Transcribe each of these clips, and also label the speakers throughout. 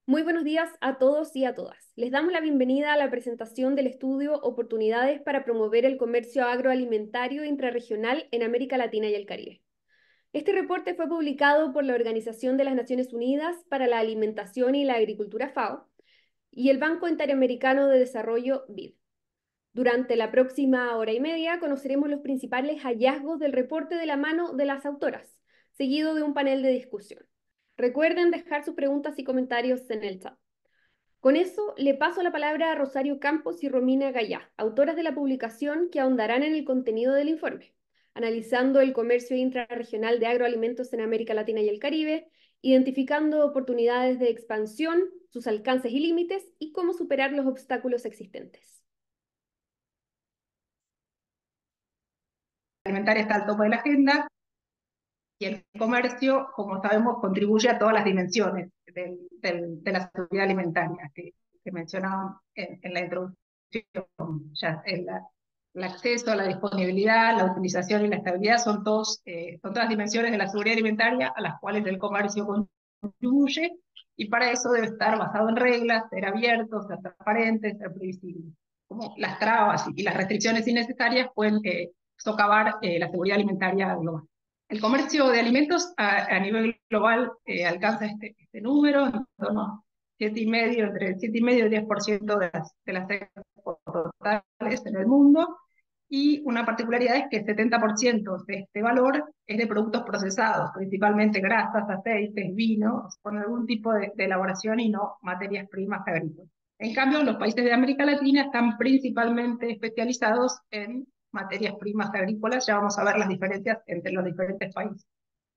Speaker 1: Muy buenos días a todos y a todas. Les damos la bienvenida a la presentación del estudio Oportunidades para promover el comercio agroalimentario intrarregional en América Latina y el Caribe. Este reporte fue publicado por la Organización de las Naciones Unidas para la Alimentación y la Agricultura FAO y el Banco Interamericano de Desarrollo BID. Durante la próxima hora y media conoceremos los principales hallazgos del reporte de la mano de las autoras, seguido de un panel de discusión. Recuerden dejar sus preguntas y comentarios en el chat. Con eso, le paso la palabra a Rosario Campos y Romina Gallá, autoras de la publicación que ahondarán en el contenido del informe, analizando el comercio intrarregional de agroalimentos en América Latina y el Caribe, identificando oportunidades de expansión, sus alcances y límites y cómo superar los obstáculos existentes.
Speaker 2: Alimentaria está al tope de la agenda y el comercio, como sabemos, contribuye a todas las dimensiones de la seguridad alimentaria que mencionaban en la introducción, ya el acceso, la disponibilidad, la utilización y la estabilidad son todas dimensiones de la seguridad alimentaria a las cuales el comercio contribuye, y para eso debe estar basado en reglas, ser abierto, ser transparente, ser previsible. Como las trabas y las restricciones innecesarias pueden socavar la seguridad alimentaria global. El comercio de alimentos a nivel global alcanza este número, en torno a 7,5, entre el 7,5 y el 10% de las exportaciones totales en el mundo, y una particularidad es que el 70% de este valor es de productos procesados, principalmente grasas, aceites, vinos, con algún tipo de elaboración y no materias primas agrícolas. En cambio, los países de América Latina están principalmente especializados en materias primas agrícolas. Ya vamos a ver las diferencias entre los diferentes países.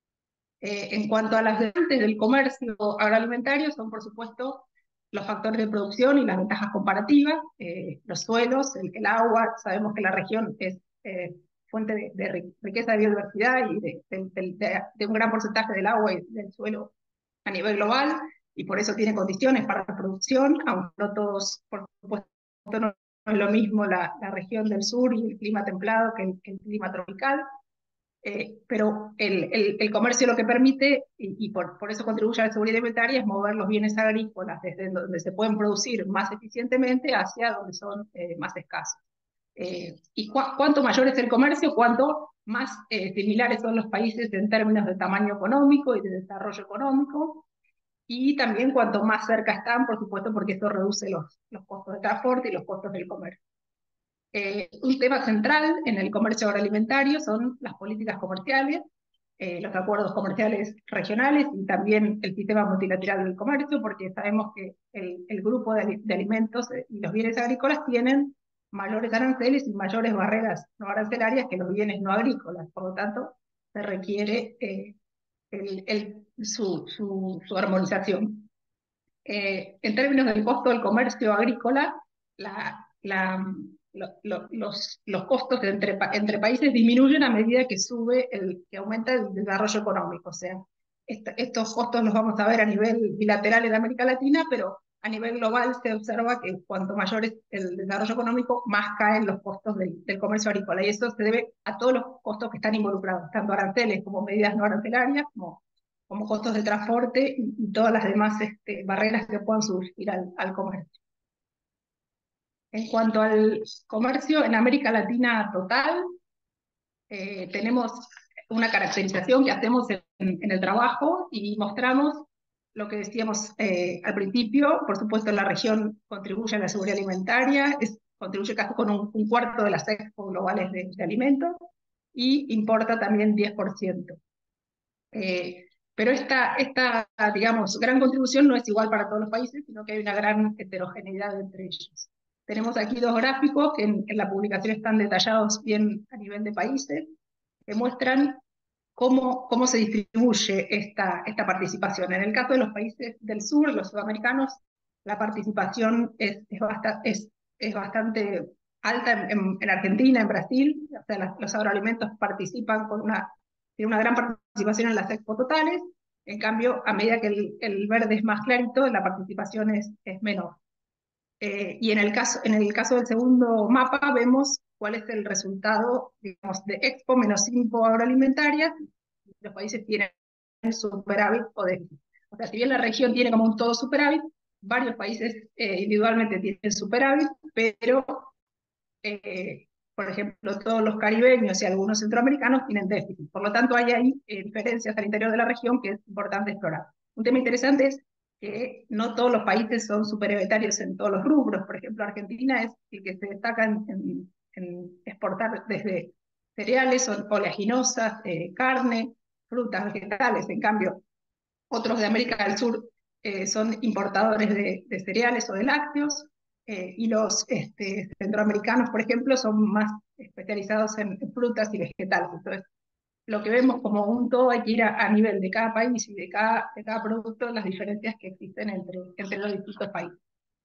Speaker 2: En cuanto a las variantes del comercio agroalimentario, son por supuesto los factores de producción y las ventajas comparativas, los suelos, el agua. Sabemos que la región es fuente de riqueza de biodiversidad y de un gran porcentaje del agua y del suelo a nivel global, y por eso tiene condiciones para la producción, aunque no todos, por supuesto, no es lo mismo la región del sur y el clima templado que el clima tropical. Pero el comercio lo que permite, y por eso contribuye a la seguridad alimentaria, es mover los bienes agrícolas desde donde se pueden producir más eficientemente hacia donde son más escasos. Y cuanto mayor es el comercio, cuanto más similares son los países en términos de tamaño económico y de desarrollo económico, y también cuanto más cerca están, por supuesto, porque esto reduce los costos de transporte y los costos del comercio. Un tema central en el comercio agroalimentario son las políticas comerciales, los acuerdos comerciales regionales y también el sistema multilateral del comercio, porque sabemos que el grupo de alimentos y los bienes agrícolas tienen mayores aranceles y mayores barreras no arancelarias que los bienes no agrícolas. Por lo tanto, se requiere su armonización. En términos del costo del comercio agrícola, la, la, los costos entre países disminuyen a medida que aumenta el desarrollo económico. O sea, estos costos los vamos a ver a nivel bilateral en América Latina, pero a nivel global se observa que cuanto mayor es el desarrollo económico, más caen los costos del comercio agrícola. Y eso se debe a todos los costos que están involucrados, tanto aranceles como medidas no arancelarias, como costos de transporte y todas las demás barreras que puedan surgir al comercio. En cuanto al comercio en América Latina total, tenemos una caracterización que hacemos en el trabajo y mostramos lo que decíamos al principio. Por supuesto, la región contribuye a la seguridad alimentaria, contribuye casi con un cuarto de las expos globales de alimentos, y importa también 10%. Pero digamos, gran contribución no es igual para todos los países, sino que hay una gran heterogeneidad entre ellos. Tenemos aquí dos gráficos que en la publicación están detallados bien a nivel de países, que muestran cómo se distribuye esta participación. En el caso de los países del sur, los sudamericanos, la participación es bastante alta en Argentina, en Brasil. O sea, los agroalimentos participan tiene una gran participación en las expo totales. En cambio, a medida que el verde es más clarito, la participación es menor. Y en el caso del segundo mapa vemos cuál es el resultado, digamos, de expo menos info agroalimentaria. Los países tienen superávit o déficit. O sea, si bien la región tiene como un todo superávit, varios países individualmente tienen superávit, pero por ejemplo, todos los caribeños y algunos centroamericanos tienen déficit. Por lo tanto, hay ahí diferencias al interior de la región que es importante explorar. Un tema interesante es que no todos los países son superavitarios en todos los rubros. Por ejemplo, Argentina es el que se destaca en exportar desde cereales, oleaginosas, carne, frutas, vegetales. En cambio, otros de América del Sur son importadores de cereales o de lácteos, y los centroamericanos, por ejemplo, son más especializados en frutas y vegetales. Entonces, lo que vemos como un todo hay que ir a nivel de cada país y de cada producto, las diferencias que existen entre los distintos países.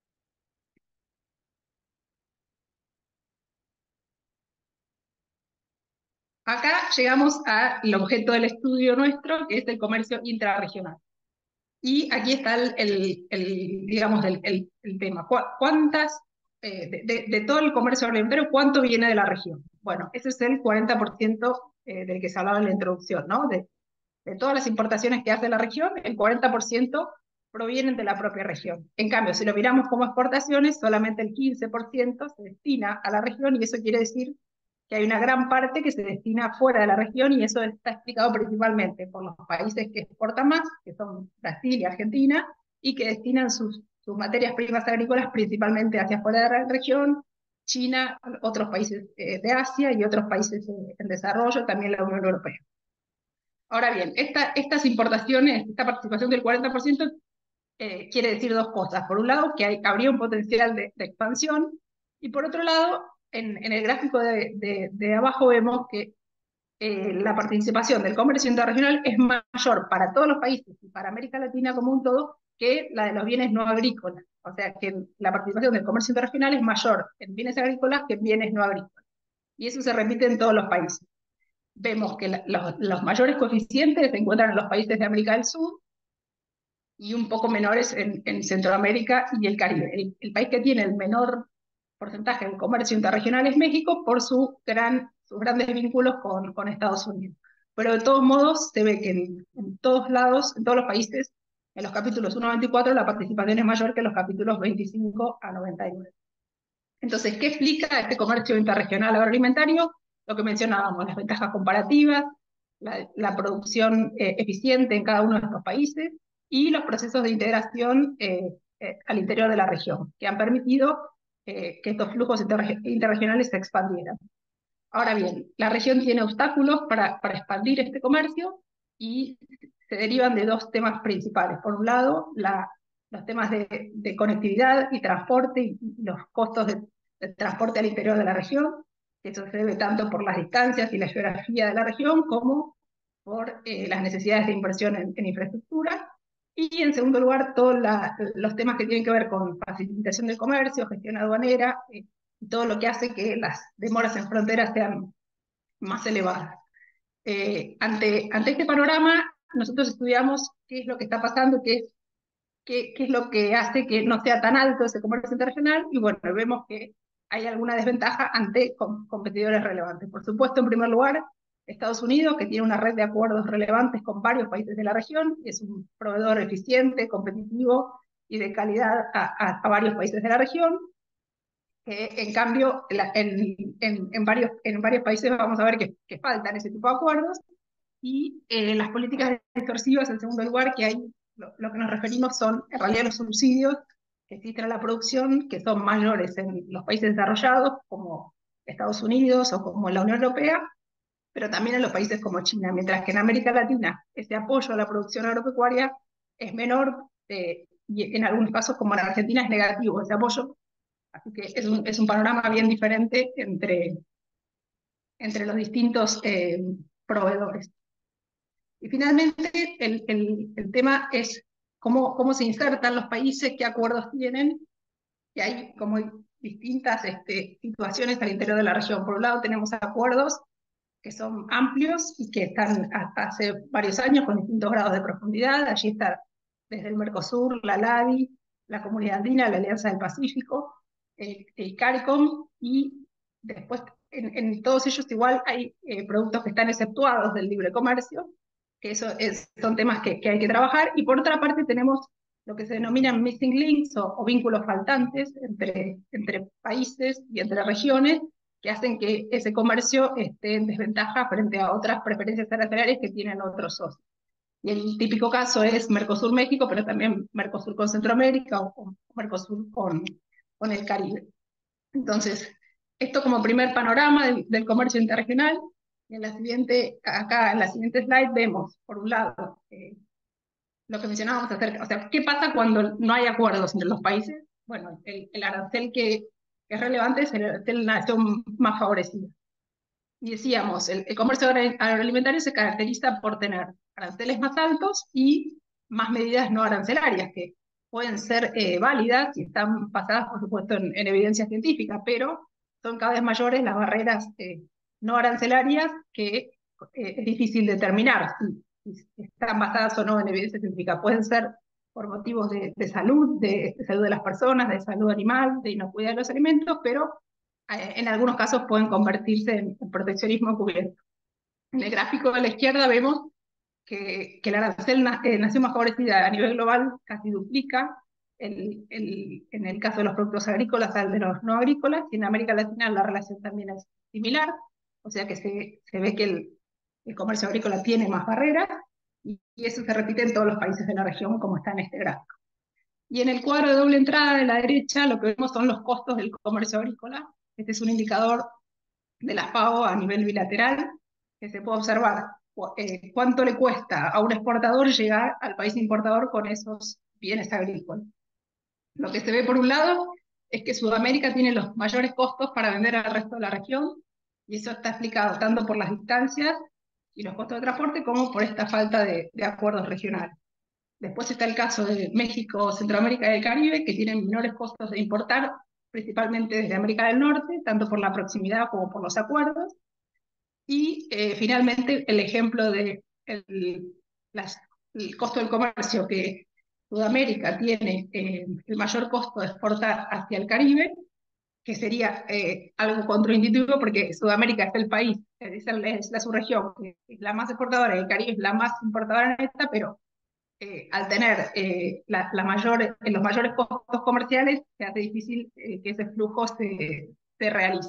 Speaker 2: Acá llegamos al objeto del estudio nuestro, que es el comercio intrarregional. Y aquí está digamos, el tema. ¿Cuántas, de todo el comercio agroalimentario, cuánto viene de la región? Bueno, ese es el 40% del que se hablaba en la introducción, ¿no? De todas las importaciones que hace la región, el 40% provienen de la propia región. En cambio, si lo miramos como exportaciones, solamente el 15% se destina a la región, y eso quiere decir que hay una gran parte que se destina fuera de la región, y eso está explicado principalmente por los países que exportan más, que son Brasil y Argentina, y que destinan sus materias primas agrícolas principalmente hacia fuera de la región, China, otros países de Asia y otros países en desarrollo, también la Unión Europea. Ahora bien, estas importaciones, esta participación del 40%, quiere decir dos cosas. Por un lado, que habría un potencial de expansión, y por otro lado, en el gráfico de abajo vemos que la participación del comercio interregional es mayor para todos los países y para América Latina como un todo que la de los bienes no agrícolas. O sea que la participación del comercio interregional es mayor en bienes agrícolas que en bienes no agrícolas. Y eso se repite en todos los países. Vemos que los mayores coeficientes se encuentran en los países de América del Sur y un poco menores en Centroamérica y el Caribe. El país que tiene el menor porcentaje de comercio interregional es México por sus grandes vínculos con Estados Unidos. Pero de todos modos se ve que en todos lados, en todos los países, en los capítulos 1 a 24 la participación es mayor que en los capítulos 25 a 99. Entonces, ¿qué explica este comercio interregional agroalimentario? Lo que mencionábamos, las ventajas comparativas, la producción eficiente en cada uno de estos países y los procesos de integración al interior de la región, que han permitido que estos flujos interregionales se expandieran. Ahora bien, la región tiene obstáculos para expandir este comercio, y se derivan de dos temas principales. Por un lado, los temas de conectividad y transporte y los costos de transporte al interior de la región. Eso se debe tanto por las distancias y la geografía de la región como por las necesidades de inversión en infraestructura. Y en segundo lugar, todos los temas que tienen que ver con facilitación del comercio, gestión aduanera, y todo lo que hace que las demoras en fronteras sean más elevadas. Ante este panorama, nosotros estudiamos qué es lo que está pasando, qué es lo que hace que no sea tan alto ese comercio internacional, y bueno, vemos que hay alguna desventaja ante competidores relevantes. Por supuesto, en primer lugar, Estados Unidos, que tiene una red de acuerdos relevantes con varios países de la región, es un proveedor eficiente, competitivo y de calidad a varios países de la región. En cambio, en varios países vamos a ver que faltan ese tipo de acuerdos, y las políticas distorsivas, en segundo lugar, que hay, lo que nos referimos son en realidad los subsidios que existen a la producción, que son mayores en los países desarrollados, como Estados Unidos o como la Unión Europea, pero también en los países como China, mientras que en América Latina ese apoyo a la producción agropecuaria es menor, y en algunos casos, como en Argentina, es negativo ese apoyo. Así que es un panorama bien diferente entre los distintos proveedores. Y finalmente, el tema es cómo se insertan los países, qué acuerdos tienen, y hay como distintas situaciones al interior de la región. Por un lado tenemos acuerdos que son amplios y que están hasta hace varios años con distintos grados de profundidad. Allí está desde el Mercosur, la LADI, la Comunidad Andina, la Alianza del Pacífico, el CARICOM, y después en todos ellos igual hay productos que están exceptuados del libre comercio, que son temas que hay que trabajar. Y por otra parte tenemos lo que se denominan missing links o vínculos faltantes entre países y entre regiones que hacen que ese comercio esté en desventaja frente a otras preferencias arancelarias que tienen otros socios. Y el típico caso es Mercosur-México, pero también Mercosur con Centroamérica o Mercosur con el Caribe. Entonces, esto como primer panorama del comercio interregional. En la siguiente, acá en la siguiente slide vemos, por un lado, lo que mencionábamos acerca, o sea, ¿qué pasa cuando no hay acuerdos entre los países? Bueno, el arancel que es relevante es el arancel de la nación más favorecida. Y decíamos, el comercio agroalimentario se caracteriza por tener aranceles más altos y más medidas no arancelarias, que pueden ser válidas y están basadas, por supuesto, en evidencia científica, pero son cada vez mayores las barreras no arancelarias que es difícil determinar si están basadas o no en evidencia científica. Pueden ser por motivos de salud, de salud de las personas, de salud animal, de inocuidad de los alimentos, pero en algunos casos pueden convertirse en proteccionismo encubierto. En el gráfico de la izquierda vemos que la nación más favorecida a nivel global casi duplica en el caso de los productos agrícolas al de los no agrícolas, y en América Latina la relación también es similar, o sea que se ve que el comercio agrícola tiene más barreras, y eso se repite en todos los países de la región, como está en este gráfico. Y en el cuadro de doble entrada de la derecha lo que vemos son los costos del comercio agrícola. Este es un indicador de la FAO a nivel bilateral, que se puede observar cuánto le cuesta a un exportador llegar al país importador con esos bienes agrícolas. Lo que se ve por un lado es que Sudamérica tiene los mayores costos para vender al resto de la región, y eso está explicado tanto por las distancias y los costos de transporte como por esta falta de acuerdos regionales. Después está el caso de México, Centroamérica y el Caribe, que tienen menores costos de importar, principalmente desde América del Norte, tanto por la proximidad como por los acuerdos. Y finalmente el ejemplo de el costo del comercio, que Sudamérica tiene el mayor costo de exportar hacia el Caribe, que sería algo contraintuitivo porque Sudamérica es el país, es la subregión, que es la más exportadora, y el Caribe es la más importadora neta, pero al tener los mayores costos comerciales, se hace difícil que ese flujo se realice.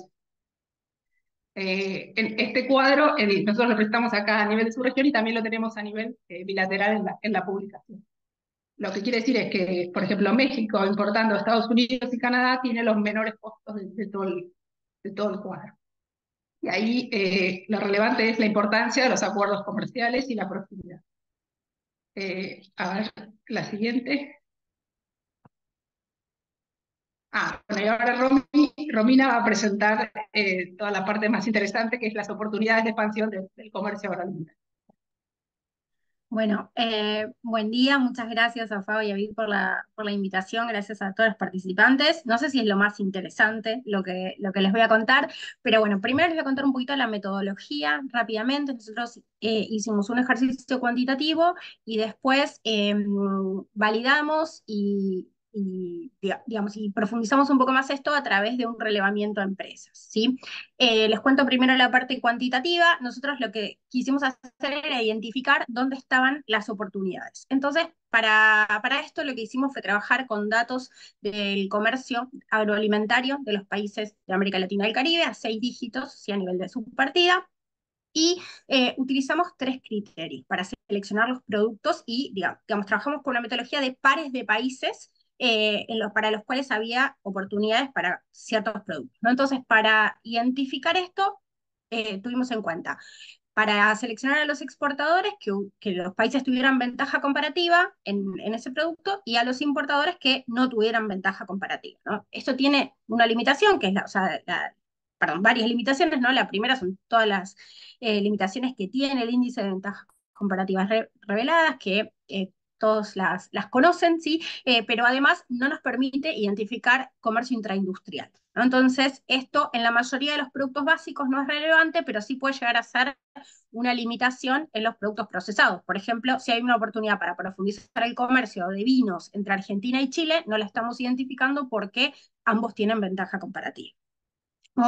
Speaker 2: En este cuadro, nosotros lo presentamos acá a nivel de su región y también lo tenemos a nivel bilateral en la publicación. Lo que quiere decir es que, por ejemplo, México, importando a Estados Unidos y Canadá, tiene los menores costos de todo el cuadro. Y ahí lo relevante es la importancia de los acuerdos comerciales y la proximidad. A ver, la siguiente. Bueno, y ahora Romina va a presentar toda la parte más interesante, que es las oportunidades de expansión del comercio agroalimentario.
Speaker 3: Bueno, buen día, muchas gracias a Fabo y a Vic por la invitación, gracias a todos los participantes. No sé si es lo más interesante lo que les voy a contar, pero bueno, primero les voy a contar un poquito la metodología rápidamente. Nosotros hicimos un ejercicio cuantitativo y después validamos digamos, y profundizamos un poco más esto a través de un relevamiento de empresas, ¿sí? Les cuento primero la parte cuantitativa. Nosotros lo que quisimos hacer era identificar dónde estaban las oportunidades. Entonces, para esto lo que hicimos fue trabajar con datos del comercio agroalimentario de los países de América Latina y el Caribe, a 6 dígitos, ¿sí? A nivel de subpartida. Y utilizamos 3 criterios para seleccionar los productos y, digamos, trabajamos con una metodología de pares de países para los cuales había oportunidades para ciertos productos, ¿no? Entonces, para identificar esto, tuvimos en cuenta, para seleccionar a los exportadores, que los países tuvieran ventaja comparativa en ese producto, y a los importadores que no tuvieran ventaja comparativa, ¿no? Esto tiene una limitación, que es perdón, varias limitaciones, ¿no? La primera son todas las limitaciones que tiene el índice de ventajas comparativas reveladas, que todos las conocen, ¿sí? Pero además no nos permite identificar comercio intraindustrial, ¿no? Entonces, esto en la mayoría de los productos básicos no es relevante, pero sí puede llegar a ser una limitación en los productos procesados. Por ejemplo, si hay una oportunidad para profundizar el comercio de vinos entre Argentina y Chile, no la estamos identificando porque ambos tienen ventaja comparativa. ¿No?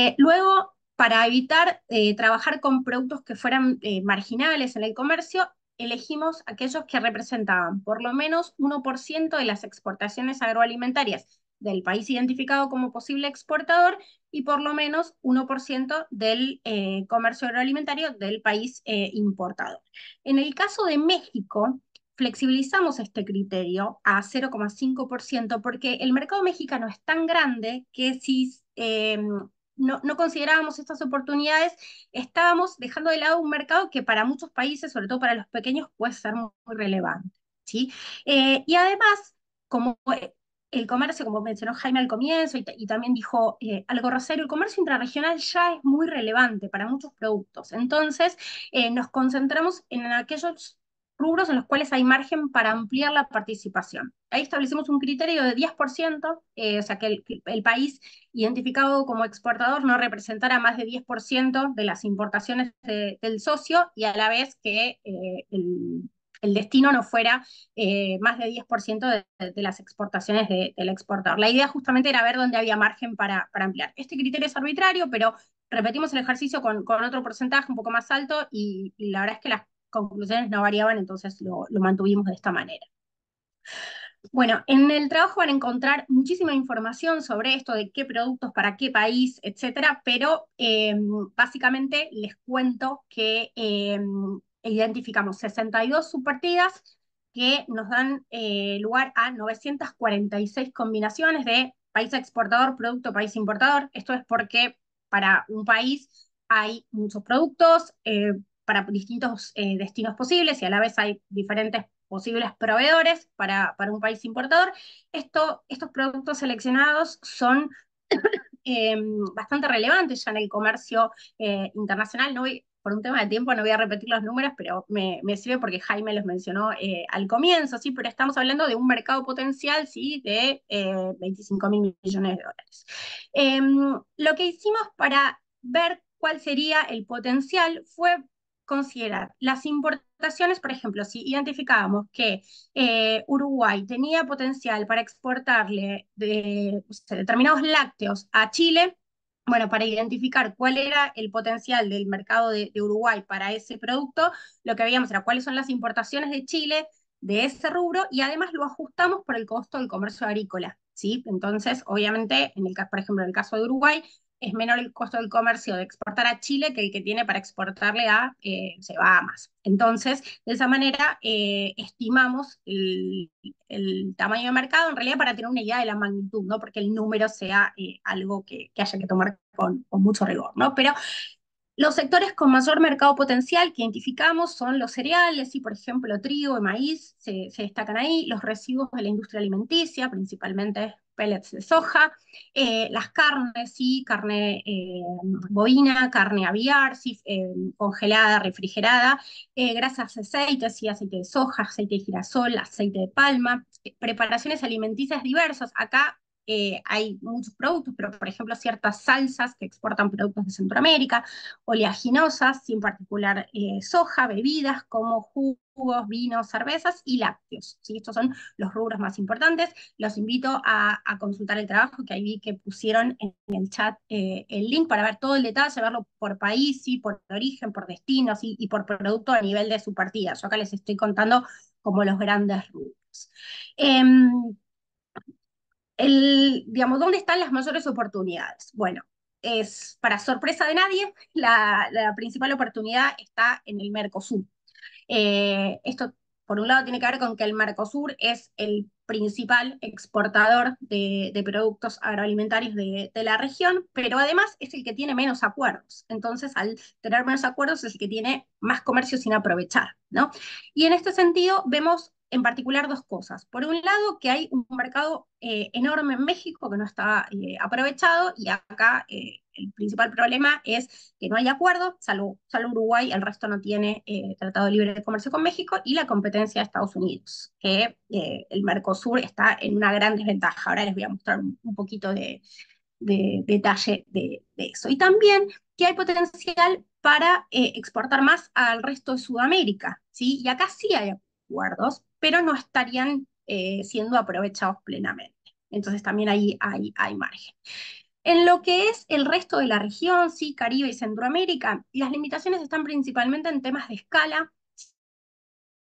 Speaker 3: Luego, para evitar trabajar con productos que fueran marginales en el comercio, elegimos aquellos que representaban por lo menos 1% de las exportaciones agroalimentarias del país identificado como posible exportador y por lo menos 1% del comercio agroalimentario del país importador. En el caso de México, flexibilizamos este criterio a 0,5% porque el mercado mexicano es tan grande que si no considerábamos estas oportunidades, estábamos dejando de lado un mercado que para muchos países, sobre todo para los pequeños, puede ser muy relevante. ¿Sí? Y además, como el comercio, como mencionó Jaime al comienzo, y también dijo algo Rosario, el comercio intrarregional ya es muy relevante para muchos productos. Entonces, nos concentramos en aquellos rubros en los cuales hay margen para ampliar la participación. Ahí establecimos un criterio de 10%, o sea, que el país identificado como exportador no representara más de 10% de las importaciones del socio y a la vez que el destino no fuera más de 10% de las exportaciones del exportador. La idea justamente era ver dónde había margen para ampliar. Este criterio es arbitrario, pero repetimos el ejercicio con otro porcentaje un poco más alto y la verdad es que las conclusiones no variaban, entonces lo mantuvimos de esta manera. Bueno, en el trabajo van a encontrar muchísima información sobre esto, de qué productos para qué país, etcétera, pero básicamente les cuento que identificamos 62 subpartidas que nos dan lugar a 946 combinaciones de país exportador, producto, país importador. Esto es porque para un país hay muchos productos, para distintos destinos posibles y a la vez hay diferentes posibles proveedores para un país importador. Estos productos seleccionados son eh, bastante relevantes ya en el comercio internacional. No voy, por un tema de tiempo no voy a repetir los números, pero me sirve porque Jaime los mencionó al comienzo, ¿sí? Pero estamos hablando de un mercado potencial, ¿sí? De 25 mil millones de dólares. Lo que hicimos para ver cuál sería el potencial fue considerar las importaciones, por ejemplo, si identificábamos que Uruguay tenía potencial para exportarle o sea, determinados lácteos a Chile, bueno, para identificar cuál era el potencial del mercado de Uruguay para ese producto, lo que veíamos era cuáles son las importaciones de Chile de ese rubro y además lo ajustamos por el costo del comercio agrícola, ¿sí? Entonces, obviamente, por ejemplo, en el caso de Uruguay, es menor el costo del comercio de exportar a Chile que el que tiene para exportarle a Bahamas. Entonces, de esa manera, estimamos el tamaño de mercado, en realidad para tener una idea de la magnitud, ¿no? Porque el número sea algo que haya que tomar con mucho rigor, ¿no? Pero los sectores con mayor mercado potencial que identificamos son los cereales, y por ejemplo trigo y maíz se destacan ahí, los residuos de la industria alimenticia, principalmente pellets de soja, las carnes, sí, carne bovina, carne aviar, sí, congelada, refrigerada, grasas, aceites, sí, aceite de soja, aceite de girasol, aceite de palma, preparaciones alimenticias diversas. Acá hay muchos productos, pero por ejemplo ciertas salsas que exportan productos de Centroamérica, oleaginosas, sin particular soja, bebidas como jugos, vinos, cervezas y lácteos. ¿Sí? Estos son los rubros más importantes. Los invito a consultar el trabajo, que ahí vi que pusieron en el chat el link para ver todo el detalle, verlo por país, ¿sí? Por origen, por destino, ¿sí? Y por producto a nivel de su partida. Yo acá les estoy contando como los grandes rubros. Digamos, ¿dónde están las mayores oportunidades? Bueno, es para sorpresa de nadie, la principal oportunidad está en el Mercosur. Esto, por un lado, tiene que ver con que el Mercosur es el principal exportador de productos agroalimentarios de la región, pero además es el que tiene menos acuerdos. Entonces, al tener menos acuerdos, es el que tiene más comercio sin aprovechar, ¿no? Y en este sentido, vemos en particular dos cosas. Por un lado, que hay un mercado enorme en México que no está aprovechado, y acá el principal problema es que no hay acuerdo, salvo Uruguay, el resto no tiene tratado de libre comercio con México, y la competencia de Estados Unidos, que el Mercosur está en una gran desventaja. Ahora les voy a mostrar un poquito de detalle de eso. Y también que hay potencial para exportar más al resto de Sudamérica, ¿sí? Y acá sí hay acuerdos, pero no estarían siendo aprovechados plenamente. Entonces también ahí hay margen. En lo que es el resto de la región, sí, Caribe y Centroamérica, las limitaciones están principalmente en temas de escala,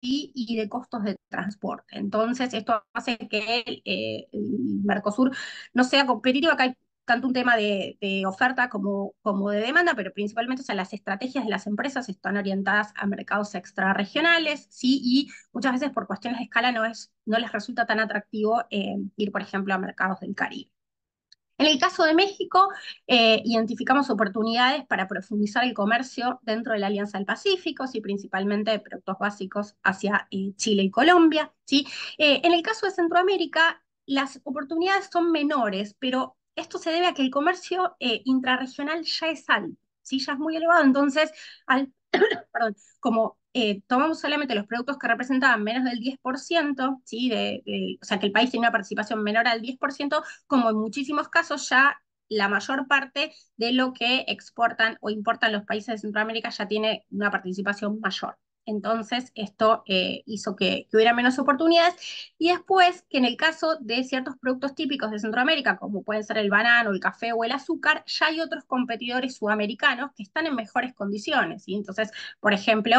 Speaker 3: y de costos de transporte. Entonces, esto hace que el Mercosur no sea competitivo. Acá hay tanto un tema de oferta como de demanda, pero principalmente, o sea, las estrategias de las empresas están orientadas a mercados extrarregionales, ¿sí? Y muchas veces por cuestiones de escala no les resulta tan atractivo ir, por ejemplo, a mercados del Caribe. En el caso de México, identificamos oportunidades para profundizar el comercio dentro de la Alianza del Pacífico, ¿sí? Principalmente de productos básicos hacia Chile y Colombia, ¿sí? En el caso de Centroamérica, las oportunidades son menores, pero esto se debe a que el comercio intrarregional ya es alto, ¿sí? Ya es muy elevado, entonces, al, perdón, como tomamos solamente los productos que representaban menos del 10%, ¿sí? O sea, que el país tiene una participación menor al 10%, como en muchísimos casos ya la mayor parte de lo que exportan o importan los países de Centroamérica ya tiene una participación mayor. Entonces, esto hizo que hubiera menos oportunidades. Y después, que en el caso de ciertos productos típicos de Centroamérica, como pueden ser el banano, el café o el azúcar, ya hay otros competidores sudamericanos que están en mejores condiciones. ¿Sí? Entonces, por ejemplo,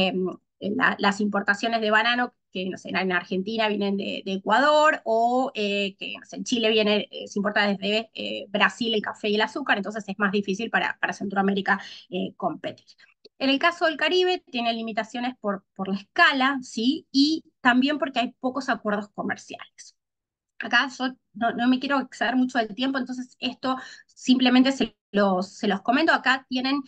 Speaker 3: las importaciones de banano que no sé, en Argentina vienen de Ecuador o que no sé, en Chile se importa desde Brasil el café y el azúcar, entonces es más difícil para Centroamérica competir. En el caso del Caribe tiene limitaciones por la escala, ¿sí? Y también porque hay pocos acuerdos comerciales. Acá yo no me quiero exceder mucho del tiempo, entonces esto simplemente se los comento. Acá tienen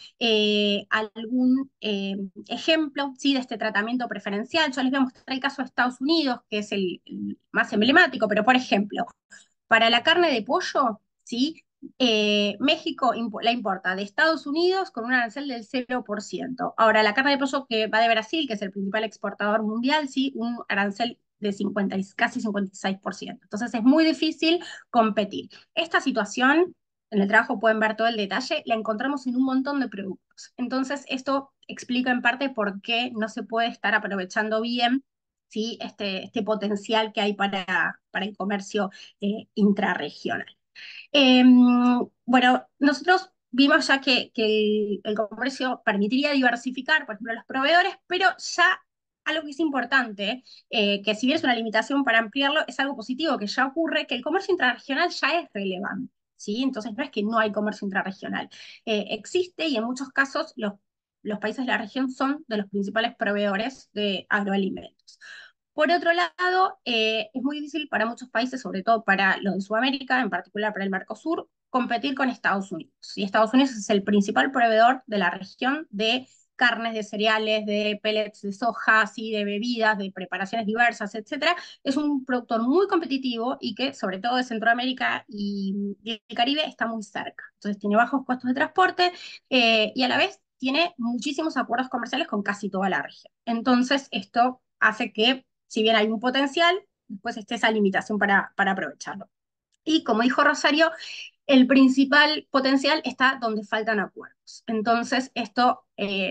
Speaker 3: algún ejemplo, ¿sí? De este tratamiento preferencial. Yo les voy a mostrar el caso de Estados Unidos, que es el más emblemático, pero por ejemplo, para la carne de pollo, ¿sí? México la importa de Estados Unidos con un arancel del 0%. Ahora, la carne de pollo que va de Brasil, que es el principal exportador mundial, ¿sí? Un arancel de casi 56%. Entonces es muy difícil competir. Esta situación, en el trabajo pueden ver todo el detalle, la encontramos en un montón de productos. Entonces esto explica en parte por qué no se puede estar aprovechando bien, ¿sí? Este potencial que hay para el comercio intrarregional. Eh, bueno, nosotros vimos ya que el comercio permitiría diversificar, por ejemplo, los proveedores, pero ya algo que es importante, que si bien es una limitación para ampliarlo, es algo positivo que ya ocurre, que el comercio intrarregional ya es relevante, ¿sí? Entonces no es que no hay comercio intrarregional. Existe y en muchos casos los países de la región son de los principales proveedores de agroalimentos. Por otro lado, es muy difícil para muchos países, sobre todo para los de Sudamérica, en particular para el Mercosur, competir con Estados Unidos. Y Estados Unidos es el principal proveedor de la región de carnes, de cereales, de pellets de soja, ¿sí? De bebidas, de preparaciones diversas, etcétera. Es un productor muy competitivo y que, sobre todo de Centroamérica y el Caribe, está muy cerca. Entonces tiene bajos costos de transporte y a la vez tiene muchísimos acuerdos comerciales con casi toda la región. Entonces esto hace que si bien hay un potencial, después esté esa limitación para aprovecharlo. Y como dijo Rosario, el principal potencial está donde faltan acuerdos. Entonces, esto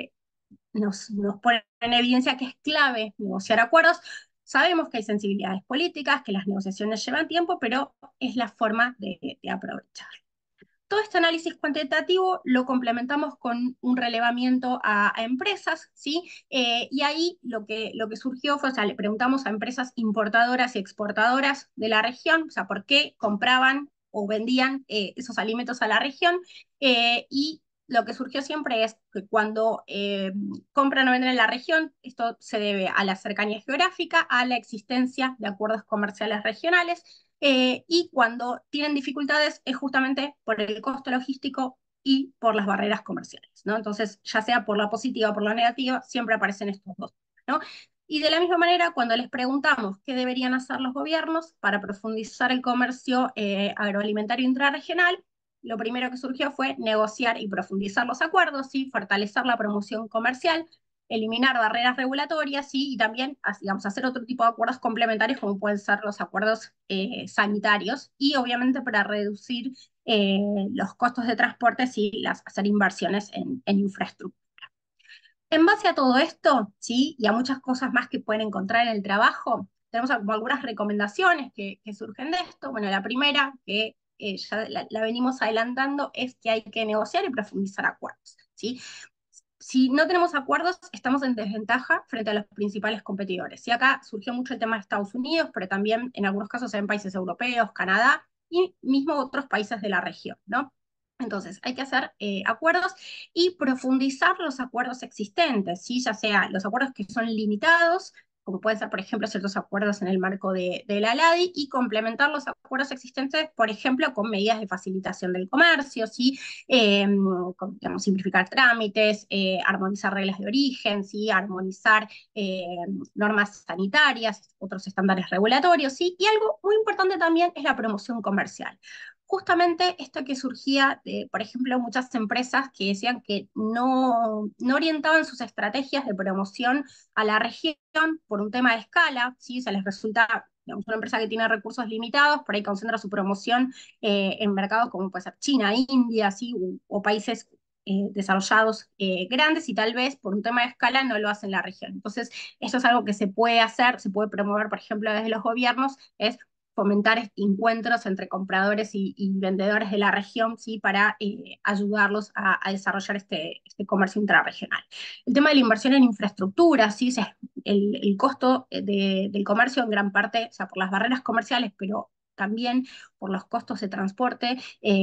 Speaker 3: nos pone en evidencia que es clave negociar acuerdos. Sabemos que hay sensibilidades políticas, que las negociaciones llevan tiempo, pero es la forma de aprovechar. Todo este análisis cuantitativo lo complementamos con un relevamiento a empresas, ¿sí? Y ahí lo que surgió fue, o sea, le preguntamos a empresas importadoras y exportadoras de la región, o sea, por qué compraban o vendían esos alimentos a la región, y lo que surgió siempre es que cuando compran o venden en la región, esto se debe a la cercanía geográfica, a la existencia de acuerdos comerciales regionales, y cuando tienen dificultades es justamente por el costo logístico y por las barreras comerciales, ¿no? Entonces, ya sea por la positiva o por la negativa, siempre aparecen estos dos, ¿no? Y de la misma manera, cuando les preguntamos qué deberían hacer los gobiernos para profundizar el comercio agroalimentario intrarregional, lo primero que surgió fue negociar y profundizar los acuerdos, ¿sí? Fortalecer la promoción comercial, eliminar barreras regulatorias, ¿sí? Y también, digamos, hacer otro tipo de acuerdos complementarios como pueden ser los acuerdos sanitarios y obviamente para reducir los costos de transporte y hacer inversiones en infraestructura. En base a todo esto, ¿sí? Y a muchas cosas más que pueden encontrar en el trabajo, tenemos como algunas recomendaciones que surgen de esto. Bueno, la primera, que ya la venimos adelantando, es que hay que negociar y profundizar acuerdos, ¿sí? si no tenemos acuerdos, estamos en desventaja frente a los principales competidores. Y acá surgió mucho el tema de Estados Unidos, pero también en algunos casos en países europeos, Canadá y mismo otros países de la región, ¿no? Entonces, hay que hacer acuerdos y profundizar los acuerdos existentes, ¿sí? Ya sea los acuerdos que son limitados, como pueden ser, por ejemplo, ciertos acuerdos en el marco de la LADI, y complementar los acuerdos existentes, por ejemplo, con medidas de facilitación del comercio, ¿sí? Digamos, simplificar trámites, armonizar reglas de origen, ¿sí? Armonizar normas sanitarias, otros estándares regulatorios, ¿sí? Y algo muy importante también es la promoción comercial. Justamente esto que surgía de, por ejemplo, muchas empresas que decían que no orientaban sus estrategias de promoción a la región por un tema de escala, ¿sí? O sea, les resulta, digamos, una empresa que tiene recursos limitados, por ahí concentra su promoción en mercados como puede ser China, India, ¿sí? O países desarrollados grandes, y tal vez por un tema de escala no lo hacen en la región. Entonces, esto es algo que se puede hacer, se puede promover, por ejemplo, desde los gobiernos, es fomentar encuentros entre compradores y vendedores de la región, ¿sí? Para ayudarlos a desarrollar este comercio intrarregional. El tema de la inversión en infraestructura, ¿sí? O sea, el costo del comercio en gran parte, o sea, por las barreras comerciales, pero también por los costos de transporte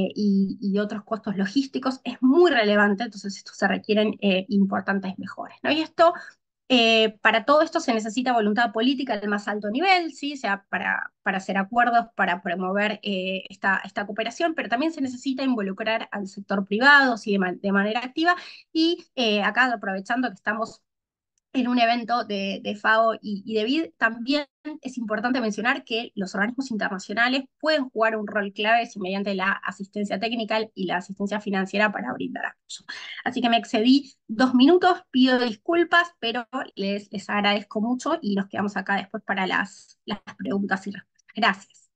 Speaker 3: y otros costos logísticos, es muy relevante. Entonces esto se requieren importantes mejoras, ¿no? Y esto, para todo esto se necesita voluntad política del más alto nivel, ¿sí? O sea, para hacer acuerdos, para promover esta cooperación, pero también se necesita involucrar al sector privado, ¿sí? De manera activa. Y acá, aprovechando que estamos en un evento de FAO y de BID, también es importante mencionar que los organismos internacionales pueden jugar un rol clave si mediante la asistencia técnica y la asistencia financiera para brindar apoyo. Así que me excedí 2 minutos, pido disculpas, pero les agradezco mucho y nos quedamos acá después para las preguntas y respuestas. Gracias.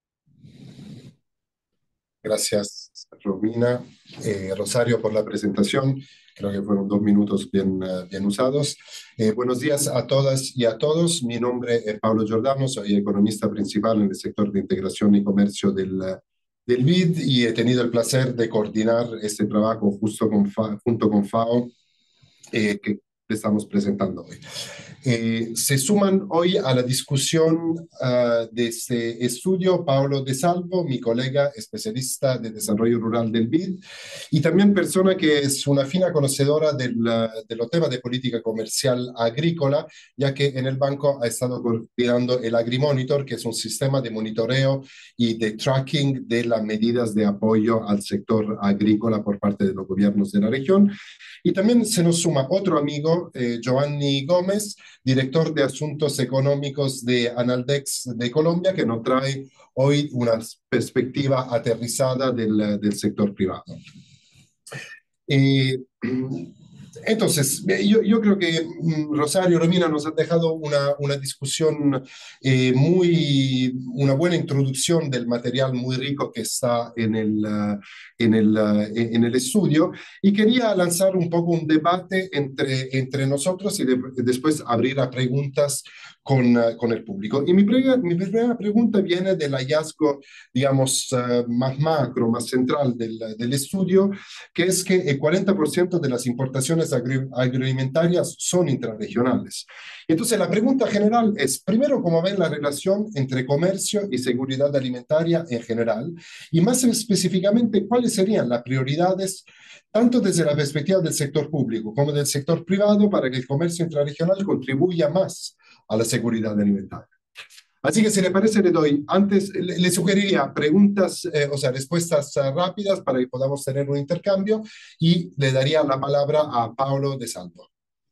Speaker 4: Gracias, Romina. Rosario, por la presentación. Creo que fueron 2 minutos bien usados. Buenos días a todas y a todos. Mi nombre es Pablo Giordano, soy economista principal en el sector de integración y comercio del BID, y he tenido el placer de coordinar este trabajo junto con FAO, que estamos presentando hoy. Se suman hoy a la discusión de este estudio Paolo De Salvo, mi colega especialista de desarrollo rural del BID, y también persona que es una fina conocedora de los temas de política comercial agrícola, ya que en el banco ha estado coordinando el AgriMonitor, que es un sistema de monitoreo y de tracking de las medidas de apoyo al sector agrícola por parte de los gobiernos de la región. Y también se nos suma otro amigo, Giovanni Gómez, director de Asuntos Económicos de Analdex de Colombia, que nos trae hoy una perspectiva aterrizada del sector privado. Entonces, yo creo que Rosario, Romina nos han dejado una discusión, una buena introducción del material muy rico que está en el estudio, y quería lanzar un poco un debate entre nosotros y después abrir a preguntas con el público. Y mi primera pregunta viene del hallazgo, digamos, más macro, más central del estudio, que es que el 40% de las importaciones agroalimentarias son intrarregionales. Entonces, la pregunta general es, primero, ¿cómo ven la relación entre comercio y seguridad alimentaria en general? Y más específicamente, ¿cuáles serían las prioridades, tanto desde la perspectiva del sector público como del sector privado, para que el comercio intrarregional contribuya más a la seguridad alimentaria? Así que, si le parece, le sugeriría preguntas, o sea, respuestas rápidas para que podamos tener un intercambio, y le daría la palabra a Paolo De Salvo.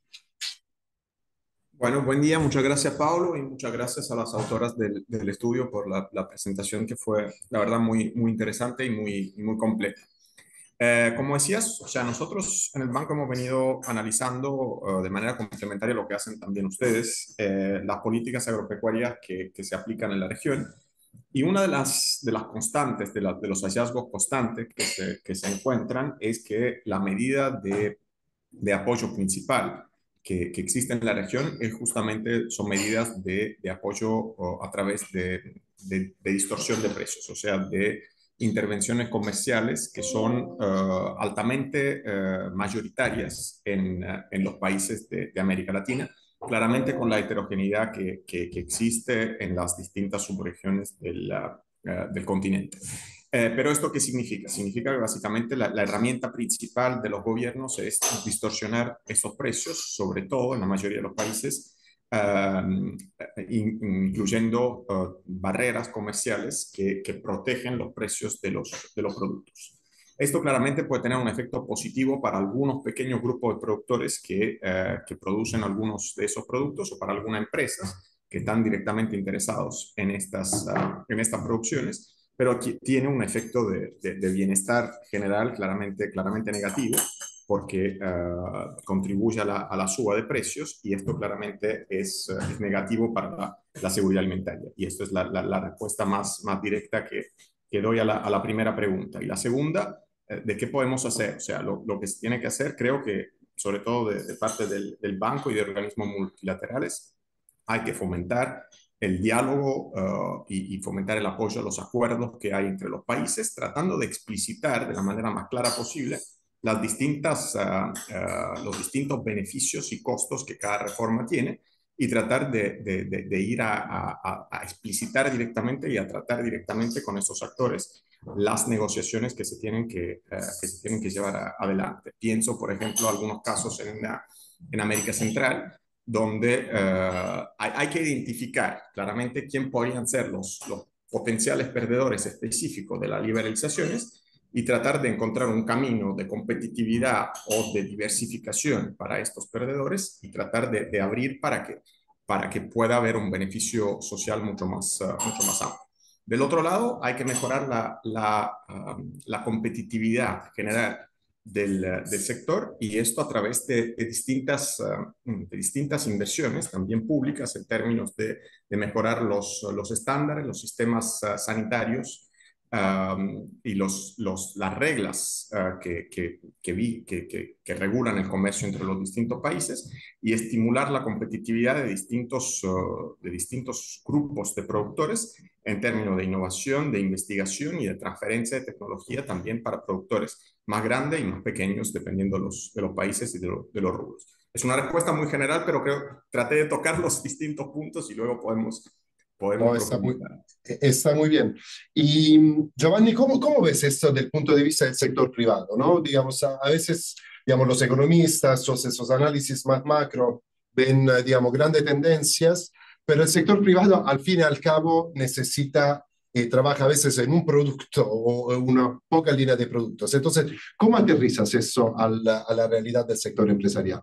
Speaker 5: Bueno, buen día, muchas gracias, Paulo, y muchas gracias a las autoras del estudio por la presentación, que fue, la verdad, muy interesante y muy completa. Como decías, o sea, nosotros en el banco hemos venido analizando de manera complementaria lo que hacen también ustedes, las políticas agropecuarias que se aplican en la región. Y una de las constantes, de los hallazgos constantes que se encuentran, es que la medida de apoyo principal que existe en la región son medidas de apoyo a través de distorsión de precios, o sea, de intervenciones comerciales que son altamente mayoritarias en los países de América Latina, claramente con la heterogeneidad que existe en las distintas subregiones del continente. Pero ¿esto qué significa? Significa que básicamente la herramienta principal de los gobiernos es distorsionar esos precios, sobre todo en la mayoría de los países, incluyendo barreras comerciales que protegen los precios de los productos. Esto claramente puede tener un efecto positivo para algunos pequeños grupos de productores que producen algunos de esos productos o para algunas empresas que están directamente interesados en estas producciones, pero tiene un efecto de bienestar general claramente negativo porque contribuye a la suba de precios y esto claramente es negativo para la seguridad alimentaria. Y esto es la respuesta más directa que doy a la primera pregunta. Y la segunda, ¿de qué podemos hacer? O sea, lo que se tiene que hacer, creo que sobre todo de parte del banco y de organismos multilaterales, hay que fomentar el diálogo y fomentar el apoyo a los acuerdos que hay entre los países, tratando de explicitar de la manera más clara posible los distintos beneficios y costos que cada reforma tiene y tratar de ir a explicitar directamente y a tratar directamente con esos actores las negociaciones que se tienen que llevar adelante. Pienso, por ejemplo, algunos casos en América Central, donde hay que identificar claramente quién podrían ser los potenciales perdedores específicos de las liberalizaciones y tratar de encontrar un camino de competitividad o de diversificación para estos perdedores y tratar de abrir para que pueda haber un beneficio social mucho más amplio. Del otro lado, hay que mejorar la competitividad general del sector y esto a través de distintas inversiones, también públicas, en términos de mejorar los estándares, los sistemas sanitarios y las reglas que regulan el comercio entre los distintos países y estimular la competitividad de distintos grupos de productores en términos de innovación, de investigación y de transferencia de tecnología también para productores más grandes y más pequeños, dependiendo de los países y de los rubros. Es una respuesta muy general, pero creo que traté de tocar los distintos puntos y luego podemos
Speaker 4: No,
Speaker 5: profundizar.
Speaker 4: está muy bien. Y Giovanni, ¿cómo ves esto desde el punto de vista del sector privado? ¿No? Digamos, a veces, digamos, los economistas o esos análisis más macro ven, digamos, grandes tendencias, pero el sector privado, al fin y al cabo, necesita, trabaja a veces en un producto o una poca línea de productos. Entonces, ¿cómo aterrizas eso a la realidad del sector empresarial?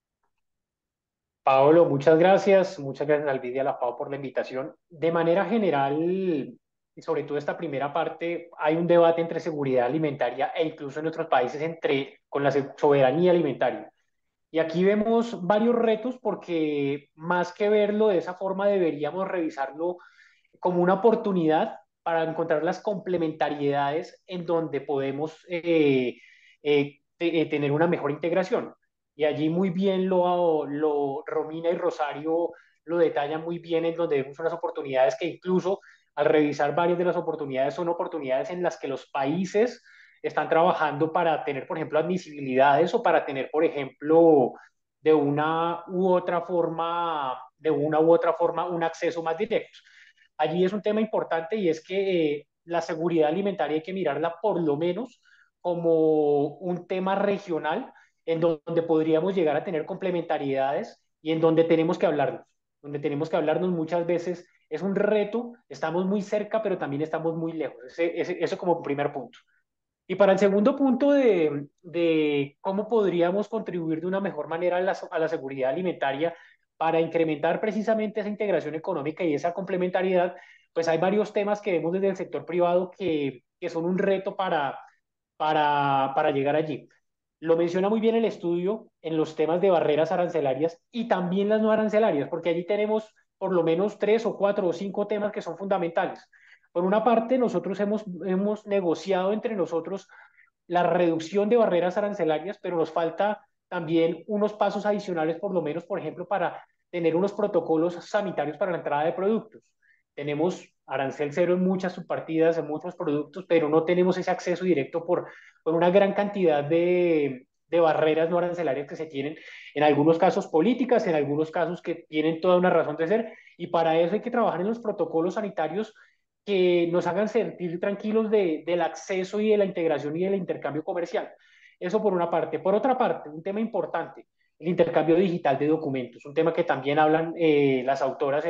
Speaker 6: Paolo, muchas gracias. Muchas gracias al Alvidia, a la Pau por la invitación. De manera general, y sobre todo esta primera parte, hay un debate entre seguridad alimentaria e incluso en otros países con la soberanía alimentaria. Y aquí vemos varios retos porque más que verlo de esa forma, deberíamos revisarlo como una oportunidad para encontrar las complementariedades en donde podemos tener una mejor integración. Y allí muy bien Romina y Rosario lo detallan muy bien en donde vemos unas oportunidades que incluso al revisar varias de las oportunidades son oportunidades en las que los países están trabajando para tener, por ejemplo, admisibilidades o para tener, por ejemplo, de una u otra forma, un acceso más directo. Allí es un tema importante y es que la seguridad alimentaria hay que mirarla por lo menos como un tema regional en donde podríamos llegar a tener complementariedades y en donde tenemos que hablarnos muchas veces. Es un reto, estamos muy cerca, pero también estamos muy lejos. Eso como primer punto. Y para el segundo punto de cómo podríamos contribuir de una mejor manera a la seguridad alimentaria para incrementar precisamente esa integración económica y esa complementariedad, pues hay varios temas que vemos desde el sector privado que son un reto para llegar allí. Lo menciona muy bien el estudio en los temas de barreras arancelarias y también las no arancelarias, porque allí tenemos por lo menos 3 o 4 o 5 temas que son fundamentales. Por una parte, nosotros hemos negociado entre nosotros la reducción de barreras arancelarias, pero nos falta también unos pasos adicionales, por lo menos, por ejemplo, para tener unos protocolos sanitarios para la entrada de productos. Tenemos arancel cero en muchas subpartidas, en muchos productos, pero no tenemos ese acceso directo por una gran cantidad de barreras no arancelarias que se tienen, en algunos casos políticas, en algunos casos que tienen toda una razón de ser, y para eso hay que trabajar en los protocolos sanitarios que nos hagan sentir tranquilos del acceso y de la integración y del intercambio comercial. Eso por una parte. Por otra parte, un tema importante, el intercambio digital de documentos, un tema que también hablan las autoras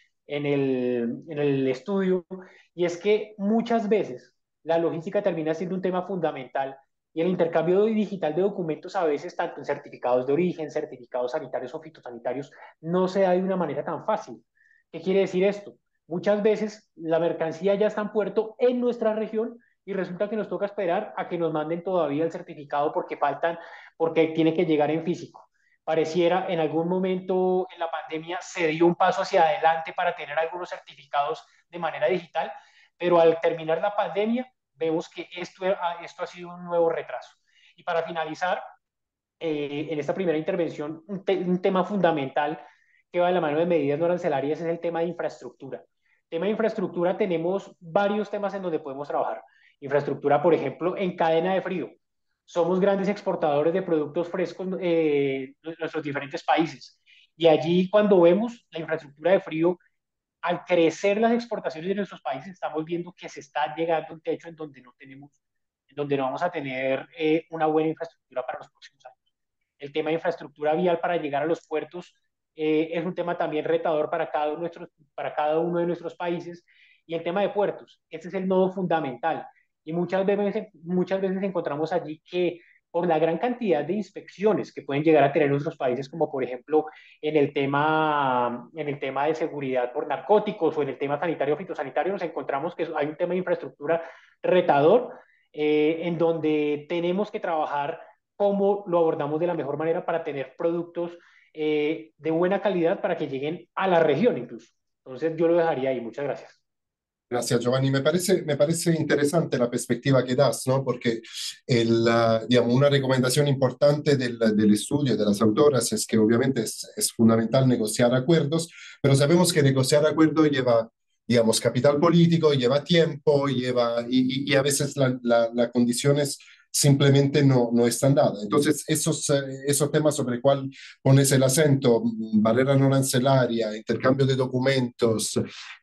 Speaker 6: en el estudio, y es que muchas veces la logística termina siendo un tema fundamental y el intercambio digital de documentos a veces, tanto en certificados de origen, certificados sanitarios o fitosanitarios, no se da de una manera tan fácil. ¿Qué quiere decir esto? Muchas veces la mercancía ya está en puerto en nuestra región y resulta que nos toca esperar a que nos manden todavía el certificado porque tiene que llegar en físico. Pareciera en algún momento en la pandemia se dio un paso hacia adelante para tener algunos certificados de manera digital, pero al terminar la pandemia vemos que esto ha sido un nuevo retraso. Y para finalizar, en esta primera intervención, un tema fundamental que va de la mano de medidas no arancelarias es el tema de infraestructura. Tema de infraestructura, tenemos varios temas en donde podemos trabajar. Infraestructura, por ejemplo, en cadena de frío. Somos grandes exportadores de productos frescos en nuestros diferentes países. Y allí, cuando vemos la infraestructura de frío, al crecer las exportaciones de nuestros países, estamos viendo que se está llegando a un techo en donde no vamos a tener una buena infraestructura para los próximos años. El tema de infraestructura vial para llegar a los puertos es un tema también retador para cada uno de nuestros países. Y el tema de puertos, este es el nodo fundamental. Y muchas veces encontramos allí que por la gran cantidad de inspecciones que pueden llegar a tener nuestros países, como por ejemplo en el tema de seguridad por narcóticos o en el tema sanitario fitosanitario, nos encontramos que hay un tema de infraestructura retador en donde tenemos que trabajar cómo lo abordamos de la mejor manera para tener productos de buena calidad para que lleguen a la región incluso. Entonces yo lo dejaría ahí. Muchas gracias.
Speaker 4: Gracias, Giovanni. Me parece interesante la perspectiva que das, ¿no? Porque digamos, una recomendación importante del estudio de las autoras es que obviamente es fundamental negociar acuerdos, pero sabemos que negociar acuerdos lleva, digamos, capital político, lleva tiempo, y a veces las condiciones simplemente no están dadas. Entonces, esos temas sobre el cual pones el acento, barrera no arancelaria, intercambio de documentos,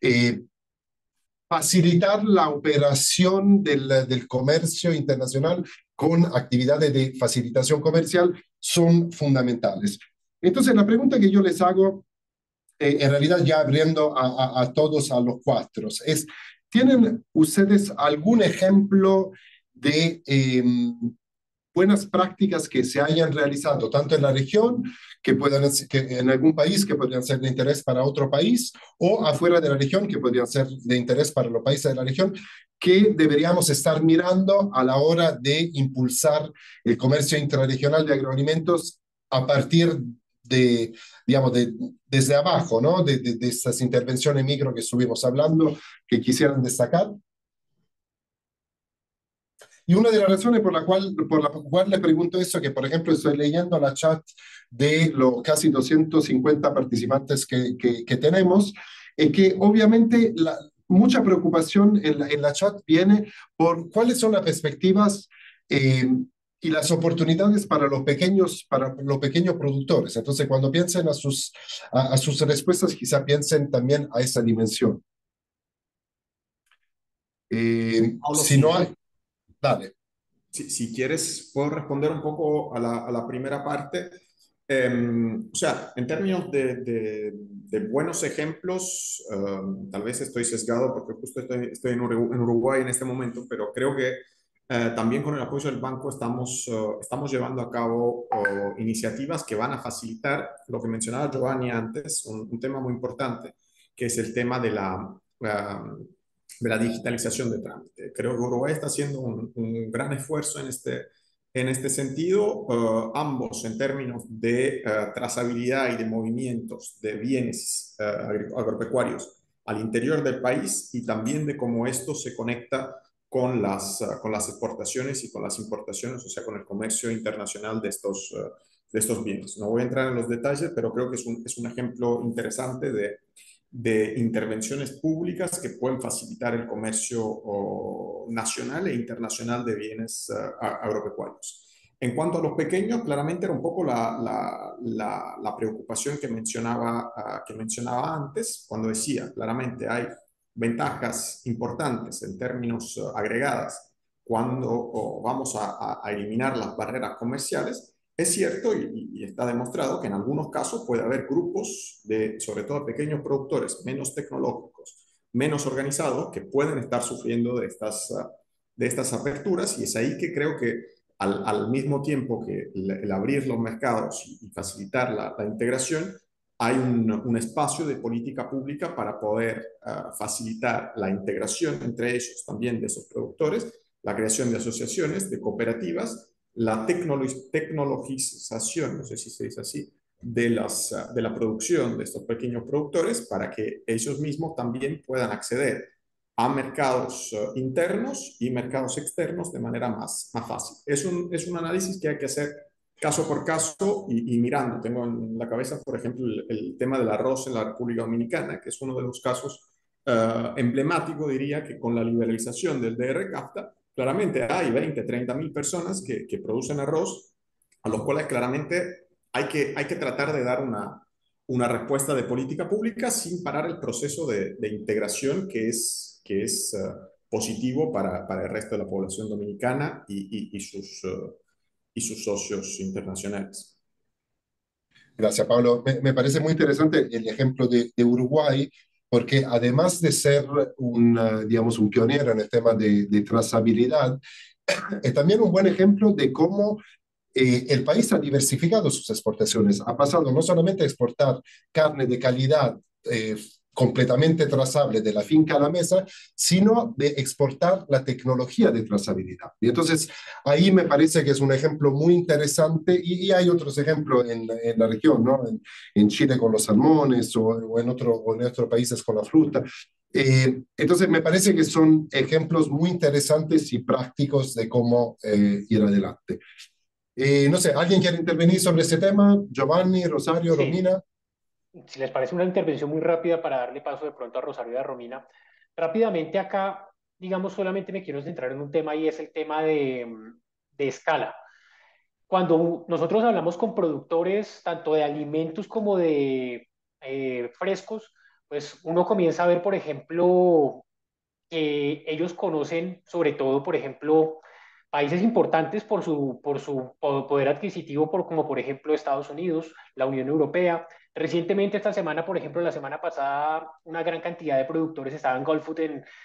Speaker 4: facilitar la operación del comercio internacional con actividades de facilitación comercial son fundamentales. Entonces, la pregunta que yo les hago, en realidad ya abriendo a todos, a los cuatro, es, ¿tienen ustedes algún ejemplo de buenas prácticas que se hayan realizado tanto en la región que en algún país que podrían ser de interés para otro país o afuera de la región que podrían ser de interés para los países de la región que deberíamos estar mirando a la hora de impulsar el comercio intrarregional de agroalimentos a partir digamos, desde abajo, ¿no? De estas intervenciones micro que estuvimos hablando, que quisieran destacar? Y una de las razones por la cual le pregunto eso, que por ejemplo estoy leyendo la chat de los casi 250 participantes que tenemos, es que obviamente mucha preocupación en la chat viene por cuáles son las perspectivas y las oportunidades para los pequeños productores. Entonces, cuando piensen a sus respuestas, quizá piensen también a esa dimensión.
Speaker 5: Pablo,
Speaker 4: Si no hay... Dale.
Speaker 5: Si quieres, puedo responder un poco a la primera parte. O sea, en términos de buenos ejemplos, tal vez estoy sesgado porque justo estoy en Uruguay en este momento, pero creo que también con el apoyo del banco estamos llevando a cabo iniciativas que van a facilitar lo que mencionaba Giovanni antes, un tema muy importante, que es el tema de la digitalización de trámite. Creo que Uruguay está haciendo un gran esfuerzo en este sentido, ambos en términos de trazabilidad y de movimientos de bienes agropecuarios al interior del país y también de cómo esto se conecta con las exportaciones y con las importaciones, o sea, con el comercio internacional de estos bienes. No voy a entrar en los detalles, pero creo que es un ejemplo interesante de intervenciones públicas que pueden facilitar el comercio nacional e internacional de bienes agropecuarios. En cuanto a los pequeños, claramente era un poco la preocupación que mencionaba antes, cuando decía, claramente hay ventajas importantes en términos agregadas cuando vamos a eliminar las barreras comerciales. Es cierto y está demostrado que en algunos casos puede haber grupos sobre todo pequeños productores menos tecnológicos, menos organizados, que pueden estar sufriendo de estas aperturas, y es ahí que creo que al mismo tiempo que el abrir los mercados y facilitar la integración, hay un espacio de política pública para poder facilitar la integración entre ellos también de esos productores, la creación de asociaciones, de cooperativas, la tecnologización, no sé si se dice así, de la producción de estos pequeños productores, para que ellos mismos también puedan acceder a mercados internos y mercados externos de manera más fácil. Es un análisis que hay que hacer caso por caso y mirando. Tengo en la cabeza, por ejemplo, el tema del arroz en la República Dominicana, que es uno de los casos emblemáticos, diría, que con la liberalización del DR-CAFTA, claramente hay 20, 30 mil personas que producen arroz, a los cuales claramente hay que tratar de dar una respuesta de política pública sin parar el proceso de integración que es positivo para el resto de la población dominicana y sus socios internacionales.
Speaker 4: Gracias, Pablo. Me parece muy interesante el ejemplo de Uruguay, porque además de ser digamos, un pionero en el tema de trazabilidad, es también un buen ejemplo de cómo el país ha diversificado sus exportaciones. Ha pasado no solamente a exportar carne de calidad completamente trazable de la finca a la mesa, sino de exportar la tecnología de trazabilidad. Y entonces ahí me parece que es un ejemplo muy interesante, y hay otros ejemplos en la región, ¿no? En Chile con los salmones, o en otros países con la fruta. Entonces me parece que son ejemplos muy interesantes y prácticos de cómo ir adelante. No sé, ¿alguien quiere intervenir sobre ese tema? Giovanni, Rosario,
Speaker 6: Sí,
Speaker 4: Romina.
Speaker 6: si les parece una intervención muy rápida para darle paso de pronto a Rosario y a Romina. Rápidamente acá, digamos, solamente me quiero centrar en un tema y es el tema de escala. Cuando nosotros hablamos con productores, tanto de alimentos como de frescos, pues uno comienza a ver, por ejemplo, que ellos conocen sobre todo, por ejemplo, países importantes por su poder adquisitivo, como por ejemplo Estados Unidos, la Unión Europea. Recientemente, esta semana, por ejemplo, la semana pasada, una gran cantidad de productores estaban en Gulfood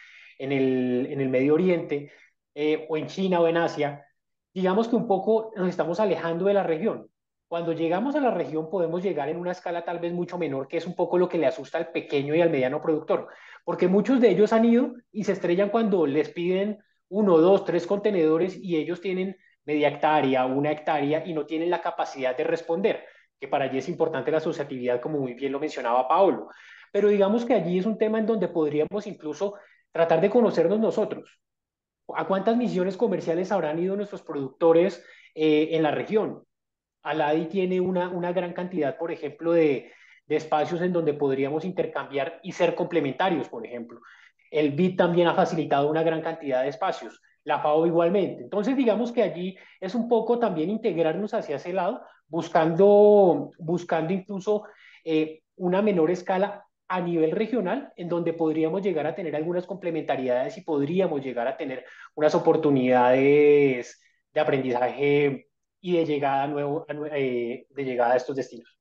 Speaker 6: en el Medio Oriente, o en China o en Asia. Digamos que un poco nos estamos alejando de la región. Cuando llegamos a la región podemos llegar en una escala tal vez mucho menor, que es un poco lo que le asusta al pequeño y al mediano productor, porque muchos de ellos han ido y se estrellan cuando les piden 1, 2, 3 contenedores y ellos tienen media hectárea, 1 hectárea y no tienen la capacidad de responder, que para allí es importante la asociatividad, como muy bien lo mencionaba Paolo. Pero digamos que allí es un tema en donde podríamos incluso tratar de conocernos nosotros. ¿A cuántas misiones comerciales habrán ido nuestros productores en la región? Aladi tiene una gran cantidad, por ejemplo, de espacios en donde podríamos intercambiar y ser complementarios, por ejemplo. El BID también ha facilitado una gran cantidad de espacios, la FAO igualmente. Entonces, digamos que allí es un poco también integrarnos hacia ese lado, buscando incluso una menor escala a nivel regional, en donde podríamos llegar a tener algunas complementariedades y podríamos llegar a tener unas oportunidades de aprendizaje y de llegada de llegada a estos destinos.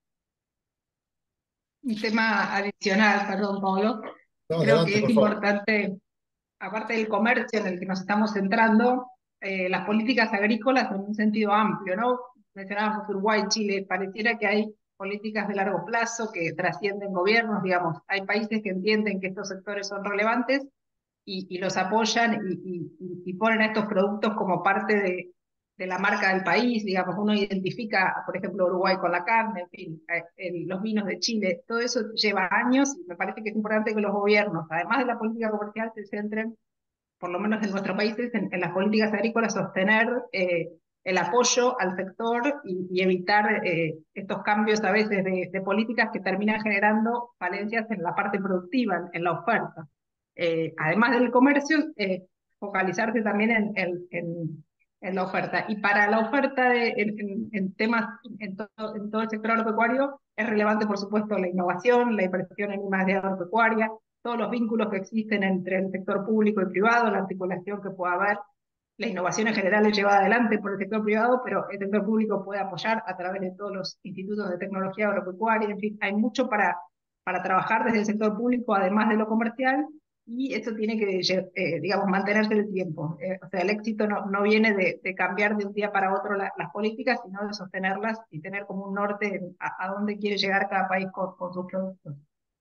Speaker 2: Un tema adicional, perdón, Pablo.
Speaker 4: No,
Speaker 2: Creo que
Speaker 4: adelante,
Speaker 2: es
Speaker 4: por favor.
Speaker 2: importante, aparte del comercio en el que nos estamos centrando, las políticas agrícolas en un sentido amplio, ¿no? Mencionábamos Uruguay, Chile, pareciera que hay políticas de largo plazo que trascienden gobiernos, digamos, hay países que entienden que estos sectores son relevantes y los apoyan y ponen a estos productos como parte de la marca del país, digamos, uno identifica, por ejemplo, Uruguay con la carne, en fin, los vinos de Chile, todo eso lleva años y me parece que es importante que los gobiernos, además de la política comercial, se centren, por lo menos en nuestros países, en las políticas agrícolas, sostener el apoyo al sector y evitar estos cambios a veces de políticas que terminan generando falencias en la parte productiva, en la oferta. Además del comercio, focalizarse también en la oferta. Y para la oferta en temas, en todo el sector agropecuario, es relevante, por supuesto, la innovación, la inversión en I+D agropecuaria, todos los vínculos que existen entre el sector público y privado, la articulación que pueda haber. La innovación en general es llevada adelante por el sector privado, pero el sector público puede apoyar a través de todos los institutos de tecnología agropecuaria. En fin, hay mucho para trabajar desde el sector público, además de lo comercial, y eso tiene que, digamos, mantenerse en el tiempo. O sea, el éxito no viene de cambiar de un día para otro las políticas, sino de sostenerlas y tener como un norte a dónde quiere llegar cada país con sus productos.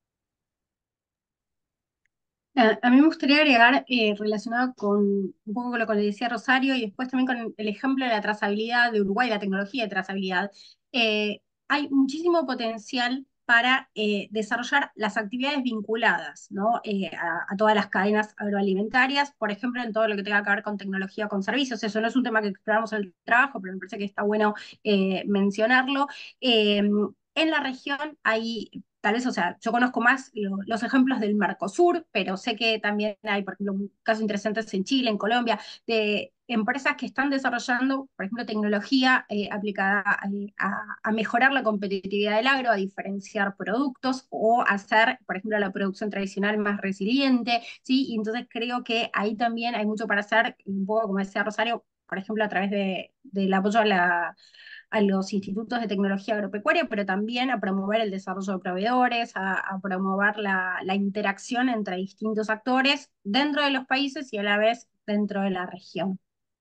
Speaker 3: A mí me gustaría agregar, relacionado con un poco con lo que le decía Rosario y después también con el ejemplo de la trazabilidad de Uruguay, la tecnología de trazabilidad. Hay muchísimo potencial para desarrollar las actividades vinculadas, ¿no? A todas las cadenas agroalimentarias, por ejemplo, en todo lo que tenga que ver con tecnología con servicios. Eso no es un tema que exploramos en el trabajo, pero me parece que está bueno mencionarlo. En la región hay tal vez, o sea, yo conozco más los ejemplos del Mercosur, pero sé que también hay, por ejemplo, casos interesantes en Chile, en Colombia, de empresas que están desarrollando, por ejemplo, tecnología aplicada a mejorar la competitividad del agro, a diferenciar productos o hacer, por ejemplo, la producción tradicional más resiliente, ¿sí? Y entonces creo que ahí también hay mucho para hacer, un poco como decía Rosario, por ejemplo, a través del apoyo a los institutos de tecnología agropecuaria, pero también a promover el desarrollo de proveedores, a promover la interacción entre distintos actores dentro de los países y a la vez dentro de la región.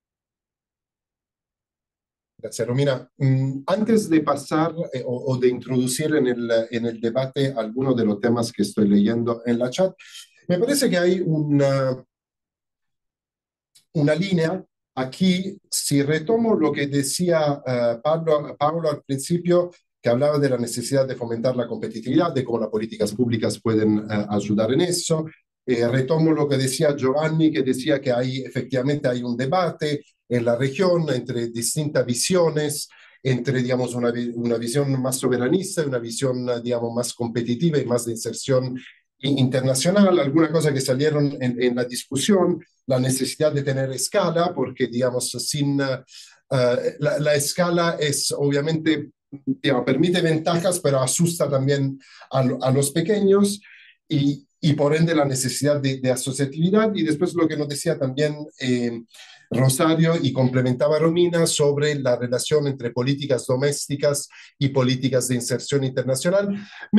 Speaker 4: Gracias, Romina. Antes de pasar o de introducir en el debate algunos de los temas que estoy leyendo en la chat, me parece que hay una línea aquí. Si retomo lo que decía Pablo al principio, que hablaba de la necesidad de fomentar la competitividad, de cómo las políticas públicas pueden ayudar en eso. Retomo lo que decía Giovanni, que decía que efectivamente hay un debate en la región entre distintas visiones, entre, digamos, una visión más soberanista y una visión, digamos, más competitiva y más de inserción internacional. Alguna cosa que salieron en la discusión, la necesidad de tener escala, porque, digamos, la escala es obviamente, digamos, permite ventajas, pero asusta también a los pequeños y por ende la necesidad de asociatividad. Y después lo que nos decía también Rosario y complementaba Romina sobre la relación entre políticas domésticas y políticas de inserción internacional,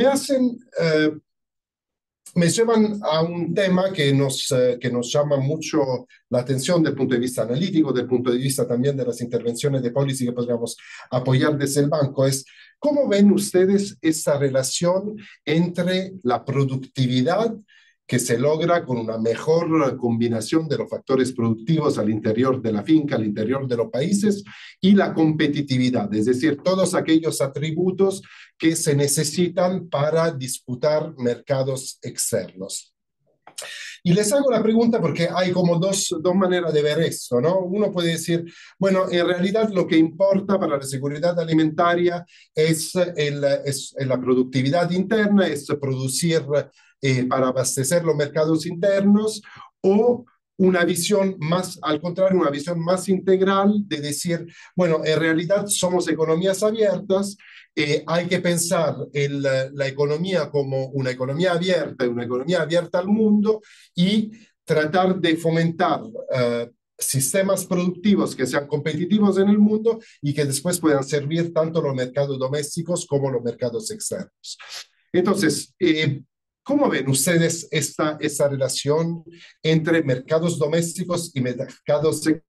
Speaker 4: me llevan a un tema que nos llama mucho la atención desde el punto de vista analítico, desde el punto de vista también de las intervenciones de policy que podríamos apoyar desde el banco. Es cómo ven ustedes esta relación entre la productividad que se logra con una mejor combinación de los factores productivos al interior de la finca, al interior de los países, y la competitividad, es decir, todos aquellos atributos que se necesitan para disputar mercados externos. Y les hago la pregunta porque hay como dos maneras de ver esto, ¿no? Uno puede decir, bueno, en realidad lo que importa para la seguridad alimentaria es la productividad interna, es producir para abastecer los mercados internos, o una visión más, al contrario, una visión más integral de decir, bueno, en realidad somos economías abiertas, hay que pensar en la economía como una economía abierta al mundo, y tratar de fomentar sistemas productivos que sean competitivos en el mundo y que después puedan servir tanto los mercados domésticos como los mercados externos. Entonces, ¿cómo ven ustedes esta relación entre mercados domésticos y mercados externos?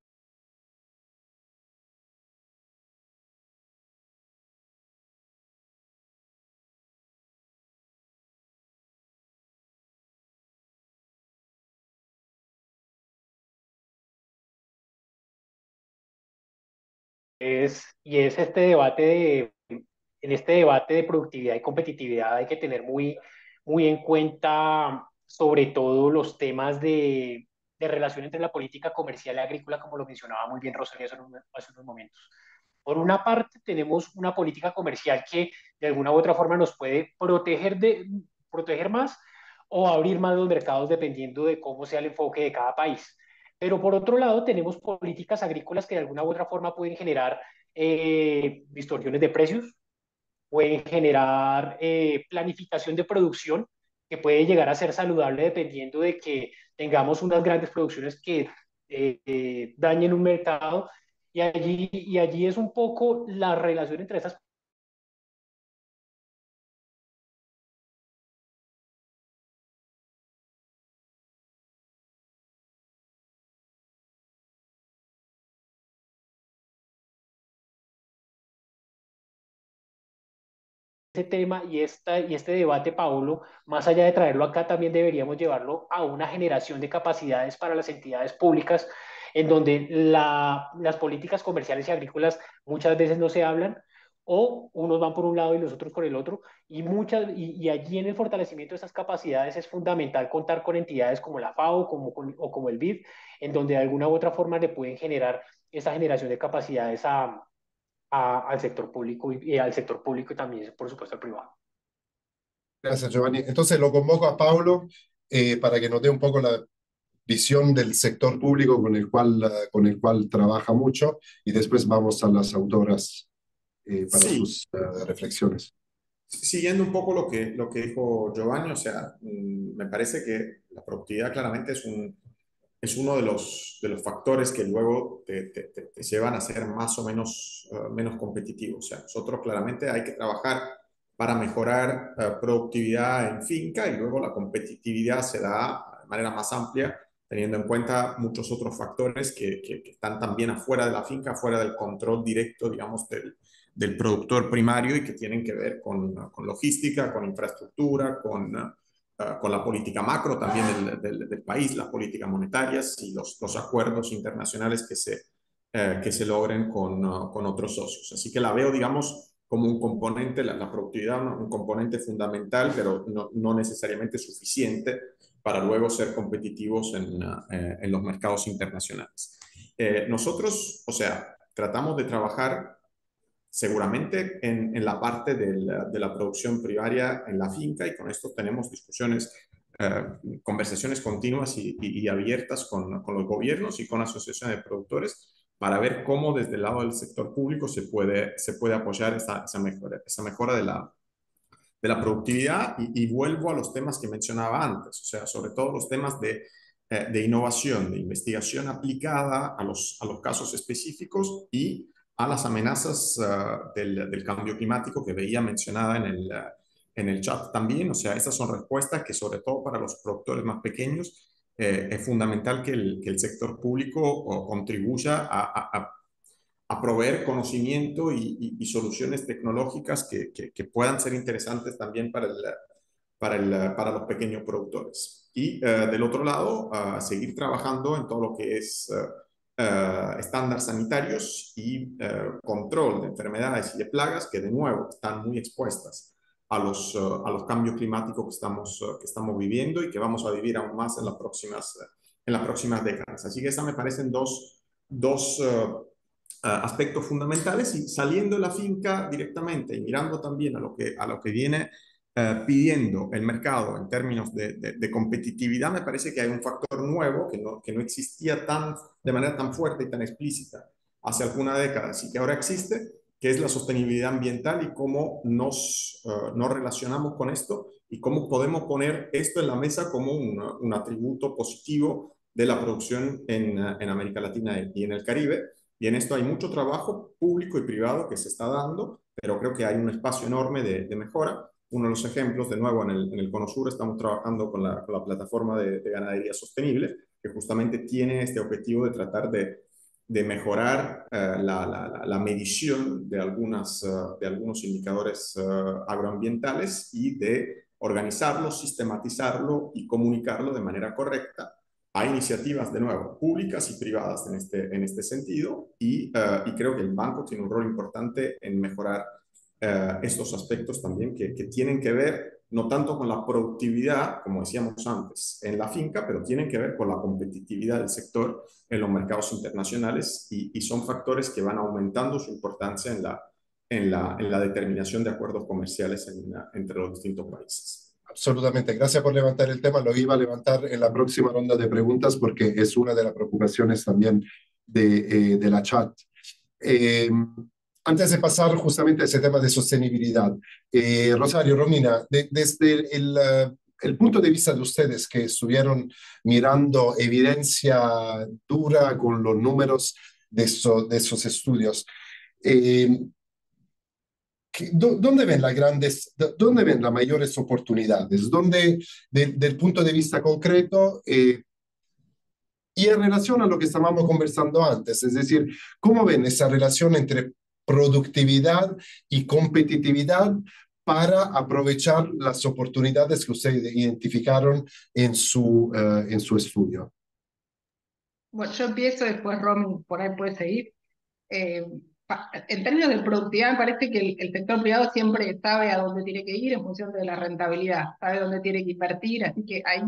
Speaker 6: Y es este debate en este debate de productividad y competitividad hay que tener muy en cuenta sobre todo los temas de de relación entre la política comercial y agrícola, como lo mencionaba muy bien Rosalía hace unos momentos. Por una parte, tenemos una política comercial que de alguna u otra forma nos puede proteger más o abrir más los mercados dependiendo de cómo sea el enfoque de cada país. Pero por otro lado, tenemos políticas agrícolas que de alguna u otra forma pueden generar distorsiones de precios, pueden generar planificación de producción que puede llegar a ser saludable dependiendo de que tengamos unas grandes producciones que dañen un mercado y allí es un poco la relación entre esas. Ese tema y este debate, Paolo, más allá de traerlo acá, también deberíamos llevarlo a una generación de capacidades para las entidades públicas, en donde las políticas comerciales y agrícolas muchas veces no se hablan, o unos van por un lado y los otros por el otro, y allí en el fortalecimiento de esas capacidades es fundamental contar con entidades como la FAO o como el BID, en donde de alguna u otra forma le pueden generar esa generación de capacidades al sector público y al sector público y también, por supuesto, al privado.
Speaker 4: Gracias, Giovanni. Entonces lo convoco a Paulo para que nos dé un poco la visión del sector público con el cual trabaja mucho y después vamos a las autoras para
Speaker 5: Sí,
Speaker 4: sus reflexiones.
Speaker 5: siguiendo un poco lo que dijo Giovanni, o sea, me parece que la productividad claramente es uno de los factores que luego te llevan a ser más o menos, menos competitivo. O sea, nosotros claramente hay que trabajar para mejorar productividad en finca y luego la competitividad se da de manera más amplia, teniendo en cuenta muchos otros factores que están también afuera de la finca, fuera del control directo, digamos, del productor primario y que tienen que ver con logística, con infraestructura, con la política macro también del país, las políticas monetarias y los acuerdos internacionales que se logren con otros socios. Así que la veo, digamos, como un componente, la productividad, un componente fundamental, pero no necesariamente suficiente para luego ser competitivos en los mercados internacionales. Nosotros, o sea, tratamos de trabajar seguramente en la parte de la producción primaria en la finca y con esto tenemos discusiones, conversaciones continuas y abiertas con los gobiernos y con asociaciones de productores para ver cómo desde el lado del sector público se puede apoyar esa mejora de la productividad y vuelvo a los temas que mencionaba antes, o sea, sobre todo los temas de innovación, de investigación aplicada a los casos específicos y a las amenazas del cambio climático que veía mencionada en el chat también. O sea, estas son respuestas que sobre todo para los productores más pequeños es fundamental que el sector público contribuya a proveer conocimiento y soluciones tecnológicas que puedan ser interesantes también para los pequeños productores. Y del otro lado, seguir trabajando en todo lo que es estándares sanitarios y control de enfermedades y de plagas que de nuevo están muy expuestas a los cambios climáticos que estamos viviendo y que vamos a vivir aún más en las próximas décadas. Así que esas me parecen dos aspectos fundamentales y saliendo de la finca directamente y mirando también a lo que viene pidiendo el mercado en términos de competitividad, me parece que hay un factor nuevo que no existía de manera tan fuerte y tan explícita hace algunas décadas y que ahora existe, que es la sostenibilidad ambiental y cómo nos relacionamos con esto y cómo podemos poner esto en la mesa como un atributo positivo de la producción en América Latina y en el Caribe. Y en esto hay mucho trabajo público y privado que se está dando, pero creo que hay un espacio enorme de mejora. Uno de los ejemplos, de nuevo, en el Cono Sur estamos trabajando con la plataforma de ganadería sostenible, que justamente tiene este objetivo de tratar de mejorar la medición de algunos indicadores agroambientales y de organizarlo, sistematizarlo y comunicarlo de manera correcta. Hay iniciativas, de nuevo, públicas y privadas en este sentido y creo que el banco tiene un rol importante en mejorar estos aspectos también que tienen que ver no tanto con la productividad, como decíamos antes, en la finca, pero tienen que ver con la competitividad del sector en los mercados internacionales y son factores que van aumentando su importancia en la determinación de acuerdos comerciales entre los distintos países.
Speaker 4: Absolutamente. Gracias por levantar el tema. Lo iba a levantar en la próxima ronda de preguntas porque es una de las preocupaciones también de la chat. Eh, Antes de pasar justamente a ese tema de sostenibilidad, Rosario, Romina, desde el punto de vista de ustedes que estuvieron mirando evidencia dura con los números de esos estudios, eh, ¿dónde ven dónde ven las mayores oportunidades? ¿Dónde, del punto de vista concreto, y en relación a lo que estábamos conversando antes, es decir, ¿cómo ven esa relación entre productividad y competitividad para aprovechar las oportunidades que ustedes identificaron en su estudio?
Speaker 2: Bueno, yo empiezo, después Romy por ahí puede seguir. Eh, en términos de productividad, me parece que el sector privado siempre sabe a dónde tiene que ir en función de la rentabilidad, sabe dónde tiene que invertir, así que ahí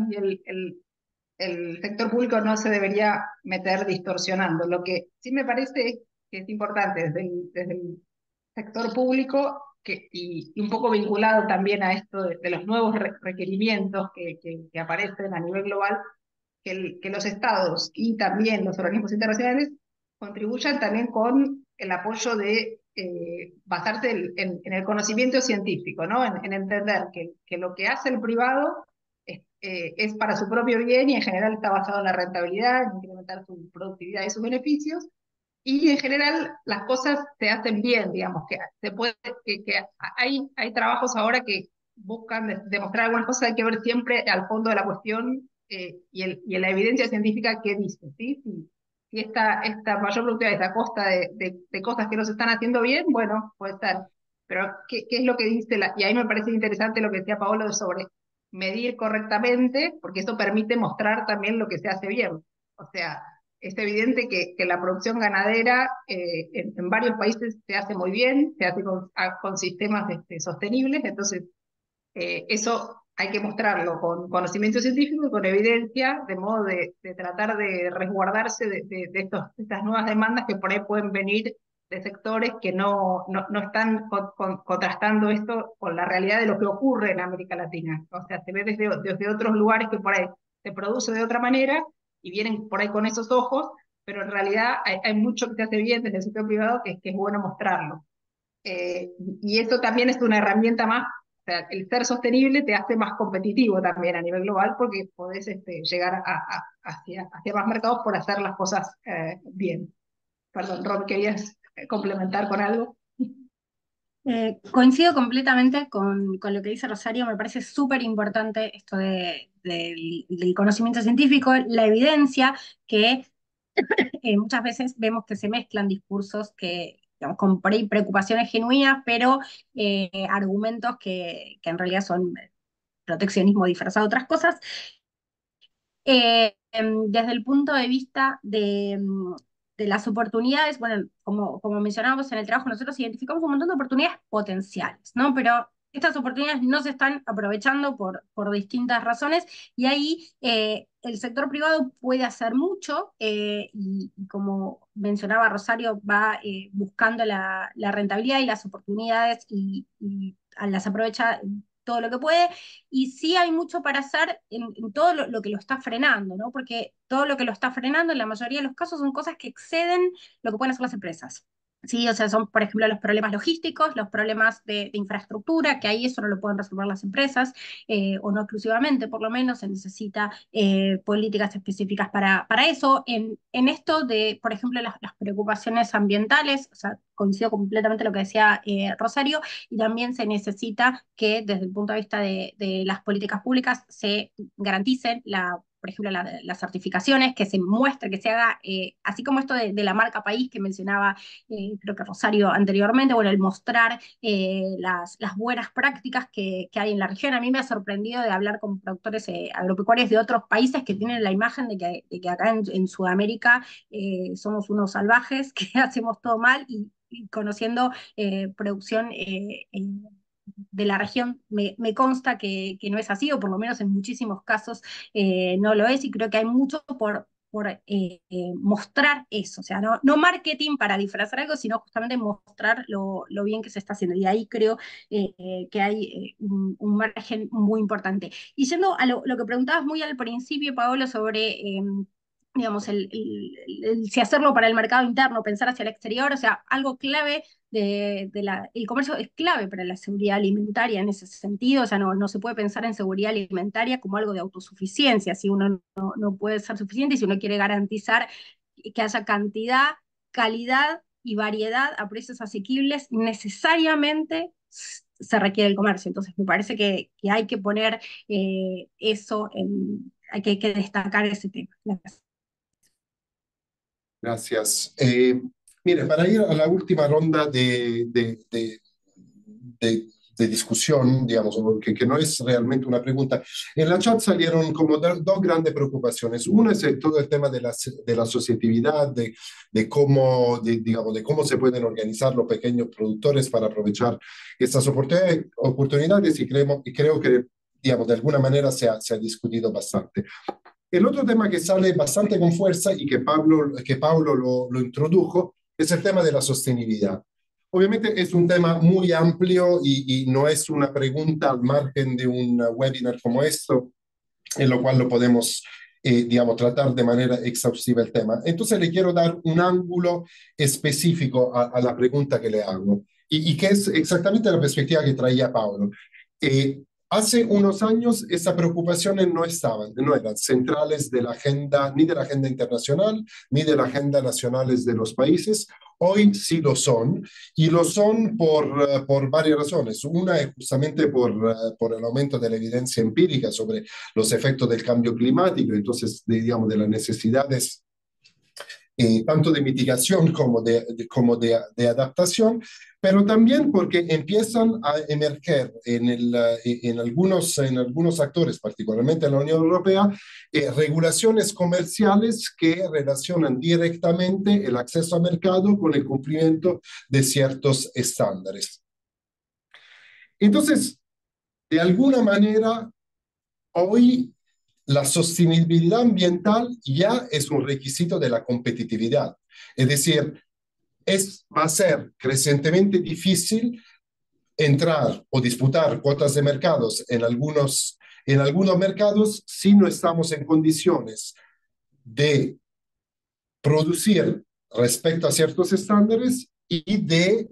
Speaker 2: el sector público no se debería meter distorsionando. Lo que sí me parece que es importante desde el sector público y un poco vinculado también a esto de los nuevos requerimientos que aparecen a nivel global, que los estados y también los organismos internacionales contribuyan también con el apoyo de basarse en el conocimiento científico, ¿no? En entender que lo que hace el privado es para su propio bien y en general está basado en la rentabilidad, en incrementar su productividad y sus beneficios, y en general las cosas se hacen bien, digamos, que se puede, que hay trabajos ahora que buscan demostrar algunas cosas, hay que ver siempre al fondo de la cuestión y en la evidencia científica qué dice, ¿sí? Si esta mayor productividad es a costa de cosas que no se están haciendo bien, bueno, puede ser. Pero, ¿qué es lo que dice y ahí me parece interesante lo que decía Paolo sobre medir correctamente, porque eso permite mostrar también lo que se hace bien. O sea, es evidente que la producción ganadera en varios países se hace muy bien, se hace con sistemas sostenibles, entonces eso hay que mostrarlo con conocimiento científico y con evidencia, de modo de tratar de resguardarse de estas nuevas demandas que por ahí pueden venir de sectores que no están contrastando esto con la realidad de lo que ocurre en América Latina. O sea, se ve desde otros lugares que por ahí se produce de otra manera y vienen por ahí con esos ojos, pero en realidad hay mucho que se hace bien desde el sector privado que es bueno mostrarlo. Y eso también es una herramienta más, o sea, el ser sostenible te hace más competitivo también a nivel global porque podés llegar hacia más mercados por hacer las cosas bien. Perdón, Rob, ¿querías complementar con algo?
Speaker 3: Coincido completamente con lo que dice Rosario, me parece súper importante esto del conocimiento científico, la evidencia, que muchas veces vemos que se mezclan discursos que, digamos, con por ahí preocupaciones genuinas, pero argumentos que en realidad son proteccionismo disfrazado de otras cosas. Desde el punto de vista de las oportunidades, bueno, como mencionábamos en el trabajo, nosotros identificamos un montón de oportunidades potenciales, ¿no? Pero estas oportunidades no se están aprovechando por distintas razones y ahí el sector privado puede hacer mucho y como mencionaba Rosario, va buscando la rentabilidad y las oportunidades y las aprovecha todo lo que puede, y sí hay mucho para hacer en todo lo que lo está frenando, ¿no? Porque todo lo que lo está frenando en la mayoría de los casos son cosas que exceden lo que pueden hacer las empresas. Sí, o sea, son, por ejemplo, los problemas logísticos, los problemas de infraestructura, que ahí eso no lo pueden resolver las empresas, o no exclusivamente, por lo menos se necesita políticas específicas para eso. En esto de, por ejemplo, las preocupaciones ambientales, o sea, coincido completamente con lo que decía Rosario, y también se necesita que desde el punto de vista de las políticas públicas se garanticen por ejemplo, las certificaciones, que se muestre, que se haga, así como esto de la marca país que mencionaba creo que Rosario anteriormente, bueno, el mostrar las buenas prácticas que hay en la región. A mí me ha sorprendido de hablar con productores agropecuarios de otros países que tienen la imagen de que acá en Sudamérica somos unos salvajes, que hacemos todo mal y conociendo producción de la región me consta que no es así, o por lo menos en muchísimos casos no lo es, y creo que hay mucho por mostrar eso, o sea, no marketing para disfrazar algo, sino justamente mostrar lo bien que se está haciendo. Y ahí creo que hay un margen muy importante. Y yendo a lo que preguntabas muy al principio, Paolo, sobre digamos, si hacerlo para el mercado interno, pensar hacia el exterior, o sea, algo clave el comercio es clave para la seguridad alimentaria en ese sentido, o sea, no se puede pensar en seguridad alimentaria como algo de autosuficiencia, si uno no puede ser suficiente y si uno quiere garantizar que haya cantidad, calidad y variedad a precios asequibles, necesariamente se requiere el comercio. Entonces, me parece que hay que poner eso hay que destacar ese tema. Gracias.
Speaker 4: Gracias. Mire, para ir a la última ronda de, de discusión, digamos, que no es realmente una pregunta, en la chat salieron como dos grandes preocupaciones. Una es todo el tema de la asociatividad, cómo, digamos, de cómo se pueden organizar los pequeños productores para aprovechar estas oportunidades y creo que, digamos, de alguna manera se ha discutido bastante. El otro tema que sale bastante con fuerza y que Pablo lo introdujo es el tema de la sostenibilidad. Obviamente es un tema muy amplio y no es una pregunta al margen de un webinar como esto, en lo cual lo podemos, digamos, tratar de manera exhaustiva el tema. Entonces le quiero dar un ángulo específico a la pregunta que le hago y que es exactamente la perspectiva que traía Pablo. Hace unos años esas preocupaciones no eran centrales de la agenda, ni de la agenda internacional, ni de la agenda nacionales de los países. Hoy sí lo son, y lo son por varias razones. Una es justamente por el aumento de la evidencia empírica sobre los efectos del cambio climático, entonces, digamos, de las necesidades tanto de mitigación como de adaptación, pero también porque empiezan a emerger en algunos actores, particularmente en la Unión Europea, regulaciones comerciales que relacionan directamente el acceso al mercado con el cumplimiento de ciertos estándares. Entonces, de alguna manera, hoy la sostenibilidad ambiental ya es un requisito de la competitividad. Es decir, va a ser crecientemente difícil entrar o disputar cuotas de mercados en algunos mercados si no estamos en condiciones de producir respecto a ciertos estándares y de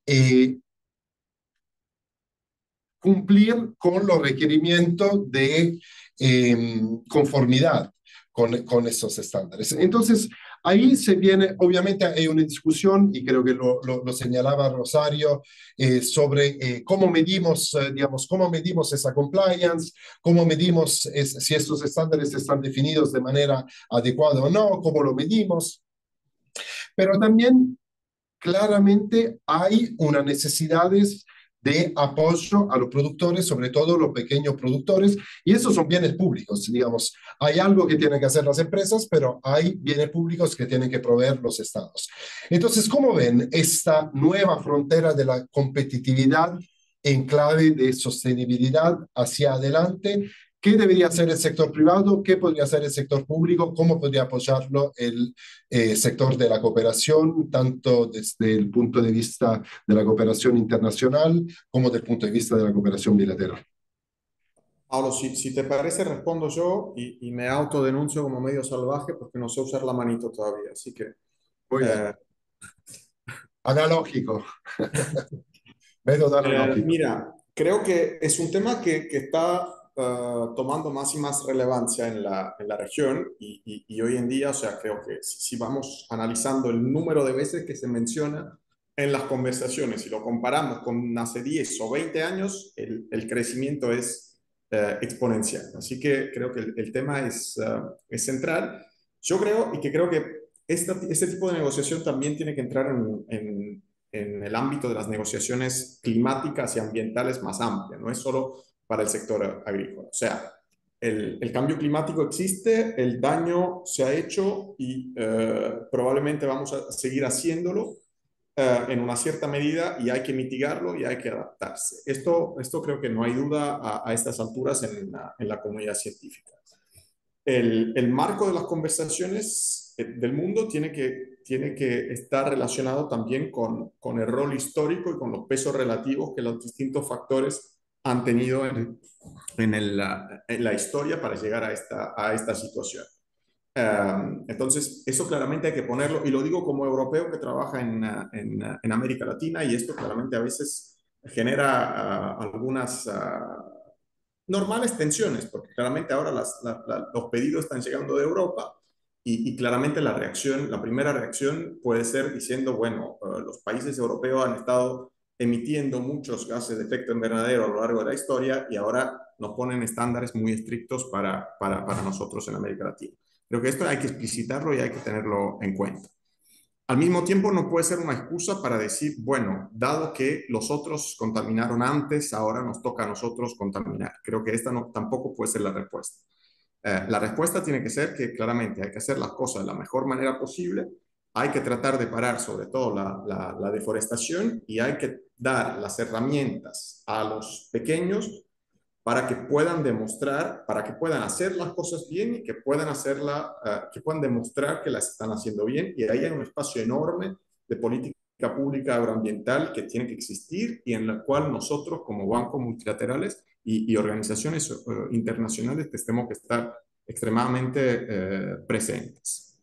Speaker 4: cumplir con los requerimientos de conformidad con esos estándares. Entonces, ahí se viene, obviamente hay una discusión, y creo que lo señalaba Rosario, sobre cómo medimos, digamos, cómo medimos esa compliance, cómo medimos si estos estándares están definidos de manera adecuada o no, cómo lo medimos. Pero también claramente hay unas necesidades de apoyo a los productores, sobre todo los pequeños productores, y esos son bienes públicos, digamos. Hay algo que tienen que hacer las empresas, pero hay bienes públicos que tienen que proveer los estados. Entonces, ¿cómo ven esta nueva frontera de la competitividad en clave de sostenibilidad hacia adelante? ¿Qué debería hacer el sector privado? ¿Qué podría hacer el sector público? ¿Cómo podría apoyarlo el sector de la cooperación, tanto desde el punto de vista de la cooperación internacional como desde el punto de vista de la cooperación bilateral?
Speaker 5: Pablo, si te parece, respondo yo y me autodenuncio como medio salvaje porque no sé usar la manito todavía. Así que...
Speaker 4: Muy bien. Analógico. Método analógico.
Speaker 5: Mira, creo que es un tema que está tomando más y más relevancia en la región y hoy en día, o sea, creo que si vamos analizando el número de veces que se menciona en las conversaciones y lo comparamos con hace 10 o 20 años, el crecimiento es exponencial. Así que creo que el tema es central. Yo creo que este tipo de negociación también tiene que entrar en el ámbito de las negociaciones climáticas y ambientales más amplias, no es solo para el sector agrícola. O sea, el cambio climático existe, el daño se ha hecho y probablemente vamos a seguir haciéndolo. en una cierta medida y hay que mitigarlo y hay que adaptarse. Esto creo que no hay duda a estas alturas en la comunidad científica. El marco de las conversaciones del mundo tiene que estar relacionado también con el rol histórico y con los pesos relativos que los distintos factores han tenido en la historia para llegar a esta situación. Entonces, eso claramente hay que ponerlo, y lo digo como europeo que trabaja en América Latina, y esto claramente a veces genera algunas normales tensiones, porque claramente ahora los pedidos están llegando de Europa y claramente la primera reacción puede ser diciendo, bueno, los países europeos han estado emitiendo muchos gases de efecto invernadero a lo largo de la historia y ahora nos ponen estándares muy estrictos para nosotros en América Latina. Creo que esto hay que explicitarlo y hay que tenerlo en cuenta. Al mismo tiempo, no puede ser una excusa para decir, bueno, dado que los otros contaminaron antes, ahora nos toca a nosotros contaminar. Creo que esta tampoco puede ser la respuesta. La respuesta tiene que ser que claramente hay que hacer las cosas de la mejor manera posible, hay que tratar de parar sobre todo la deforestación y hay que dar las herramientas a los pequeños para que puedan demostrar, para que puedan hacer las cosas bien y que que puedan demostrar que las están haciendo bien. Y ahí hay un espacio enorme de política pública agroambiental que tiene que existir y en la cual nosotros como bancos multilaterales y organizaciones internacionales tenemos que estar extremadamente presentes.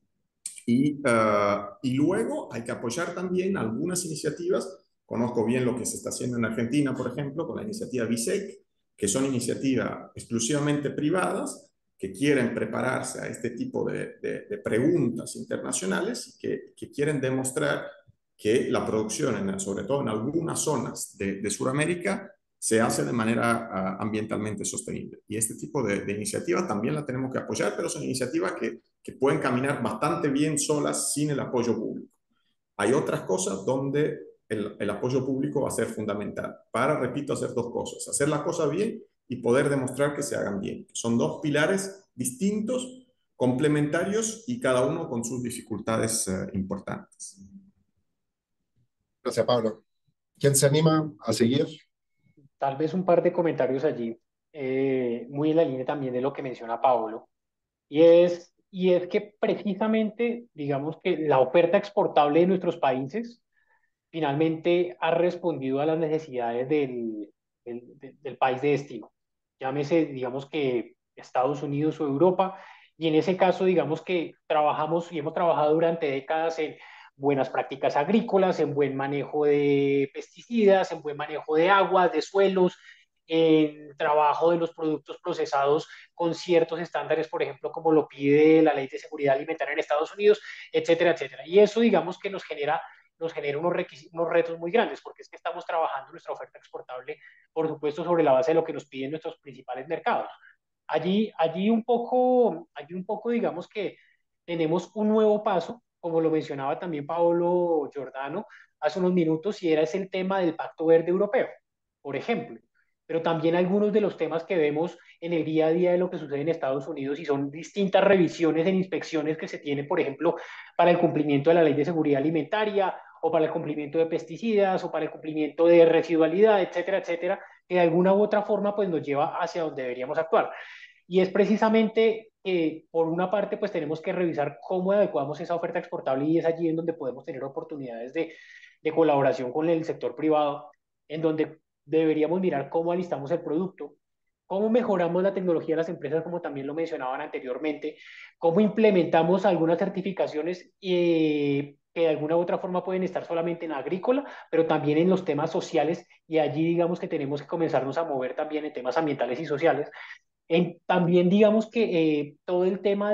Speaker 5: Y luego hay que apoyar también algunas iniciativas. Conozco bien lo que se está haciendo en Argentina, por ejemplo, con la iniciativa BISEC, que son iniciativas exclusivamente privadas que quieren prepararse a este tipo de preguntas internacionales y que quieren demostrar que la producción, sobre todo en algunas zonas de Sudamérica, se hace de manera ambientalmente sostenible. Y este tipo de iniciativas también la tenemos que apoyar, pero son iniciativas que pueden caminar bastante bien solas sin el apoyo público. Hay otras cosas donde el apoyo público va a ser fundamental para, repito, hacer dos cosas: hacer las cosas bien y poder demostrar que se hagan bien. Son dos pilares distintos, complementarios y cada uno con sus dificultades importantes.
Speaker 4: Gracias, Pablo. ¿Quién se anima a seguir?
Speaker 6: Tal vez un par de comentarios allí, muy en la línea también de lo que menciona Pablo, y es que precisamente, digamos que la oferta exportable de nuestros países finalmente ha respondido a las necesidades del país de destino. Llámese, digamos que Estados Unidos o Europa, y en ese caso, digamos que trabajamos y hemos trabajado durante décadas en buenas prácticas agrícolas, en buen manejo de pesticidas, en buen manejo de aguas, de suelos, en trabajo de los productos procesados con ciertos estándares, por ejemplo, como lo pide la Ley de Seguridad Alimentaria en Estados Unidos, etcétera, etcétera. Y eso, digamos que nos genera unos retos muy grandes, porque es que estamos trabajando nuestra oferta exportable, por supuesto, sobre la base de lo que nos piden nuestros principales mercados. Allí un poco, digamos que tenemos un nuevo paso, como lo mencionaba también Paolo Giordano hace unos minutos, y es el tema del Pacto Verde Europeo, por ejemplo. Pero también algunos de los temas que vemos en el día a día de lo que sucede en Estados Unidos, y son distintas revisiones en inspecciones que se tienen, por ejemplo, para el cumplimiento de la Ley de Seguridad Alimentaria, o para el cumplimiento de pesticidas, o para el cumplimiento de residualidad, etcétera, etcétera, que de alguna u otra forma pues nos lleva hacia donde deberíamos actuar. Y es precisamente que, por una parte, pues tenemos que revisar cómo adecuamos esa oferta exportable, y es allí en donde podemos tener oportunidades de colaboración con el sector privado, en donde deberíamos mirar cómo alistamos el producto, cómo mejoramos la tecnología de las empresas, como también lo mencionaban anteriormente, cómo implementamos algunas certificaciones que de alguna u otra forma pueden estar solamente en agrícola, pero también en los temas sociales, y allí digamos que tenemos que comenzarnos a mover también en temas ambientales y sociales. También digamos que todo el tema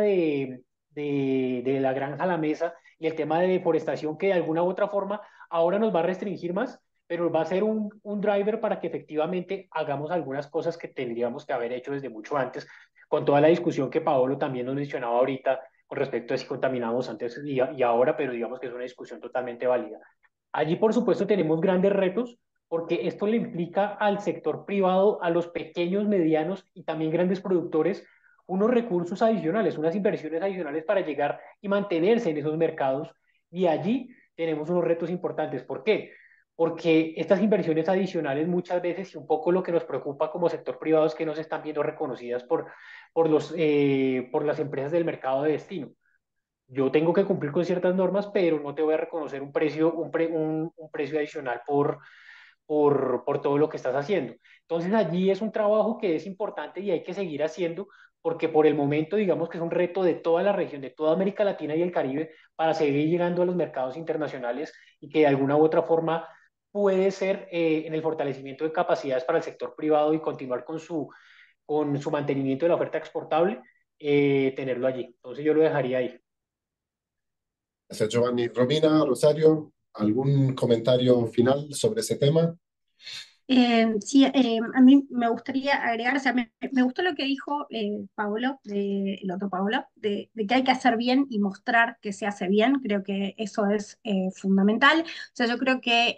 Speaker 6: de la granja a la mesa y el tema de deforestación, que de alguna u otra forma ahora nos va a restringir más, pero va a ser un driver para que efectivamente hagamos algunas cosas que tendríamos que haber hecho desde mucho antes, con toda la discusión que Paolo también nos mencionaba ahorita con respecto a si contaminamos antes y ahora, pero digamos que es una discusión totalmente válida. Allí, por supuesto, tenemos grandes retos, porque esto le implica al sector privado, a los pequeños, medianos y también grandes productores, unos recursos adicionales, unas inversiones adicionales para llegar y mantenerse en esos mercados. Y allí tenemos unos retos importantes. ¿Por qué? Porque estas inversiones adicionales muchas veces, y un poco lo que nos preocupa como sector privado, es que no se están viendo reconocidas por las empresas del mercado de destino. Yo tengo que cumplir con ciertas normas, pero no te voy a reconocer un precio adicional por todo lo que estás haciendo. Entonces allí es un trabajo que es importante y hay que seguir haciendo porque por el momento digamos que es un reto de toda la región, de toda América Latina y el Caribe para seguir llegando a los mercados internacionales y que de alguna u otra forma puede ser en el fortalecimiento de capacidades para el sector privado y continuar con su mantenimiento de la oferta exportable, tenerlo allí. Entonces yo lo dejaría ahí.
Speaker 4: Gracias, Giovanni. Romina, Rosario, ¿algún comentario final sobre ese tema?
Speaker 3: Sí, a mí me gustaría agregar, o sea, me gustó lo que dijo Paolo, el otro Paolo, de que hay que hacer bien y mostrar que se hace bien. Creo que eso es fundamental. O sea, yo creo que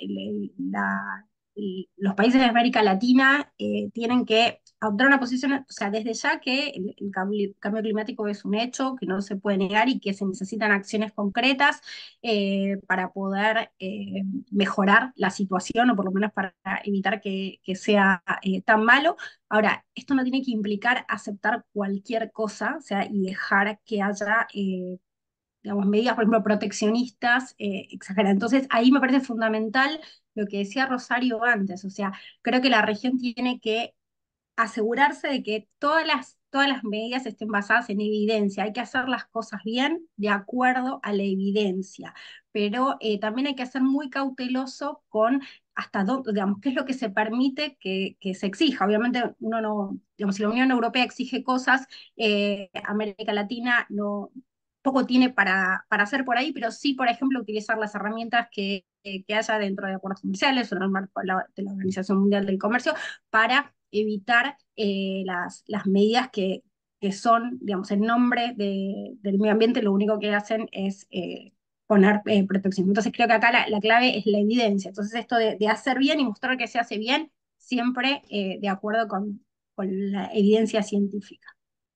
Speaker 3: los países de América Latina tienen que adoptar una posición, o sea, desde ya que el cambio climático es un hecho que no se puede negar y que se necesitan acciones concretas para poder mejorar la situación o por lo menos para evitar que sea tan malo. Ahora, esto no tiene que implicar aceptar cualquier cosa, o sea, y dejar que haya digamos, medidas, por ejemplo, proteccionistas exageradas. Entonces, ahí me parece fundamental lo que decía Rosario antes, o sea, creo que la región tiene que asegurarse de que todas las medidas estén basadas en evidencia. Hay que hacer las cosas bien de acuerdo a la evidencia, pero también hay que ser muy cauteloso con hasta dónde, digamos, qué es lo que se permite que se exija. Obviamente uno no, digamos, si la Unión Europea exige cosas, América Latina no poco tiene para hacer por ahí, pero sí, por ejemplo, utilizar las herramientas que haya dentro de acuerdos comerciales o en el marco de la Organización Mundial del Comercio para evitar las medidas que son, digamos, en nombre del medio ambiente, lo único que hacen es poner protección. Entonces creo que acá la clave es la evidencia. Entonces esto de hacer bien y mostrar que se hace bien, siempre de acuerdo con la evidencia científica.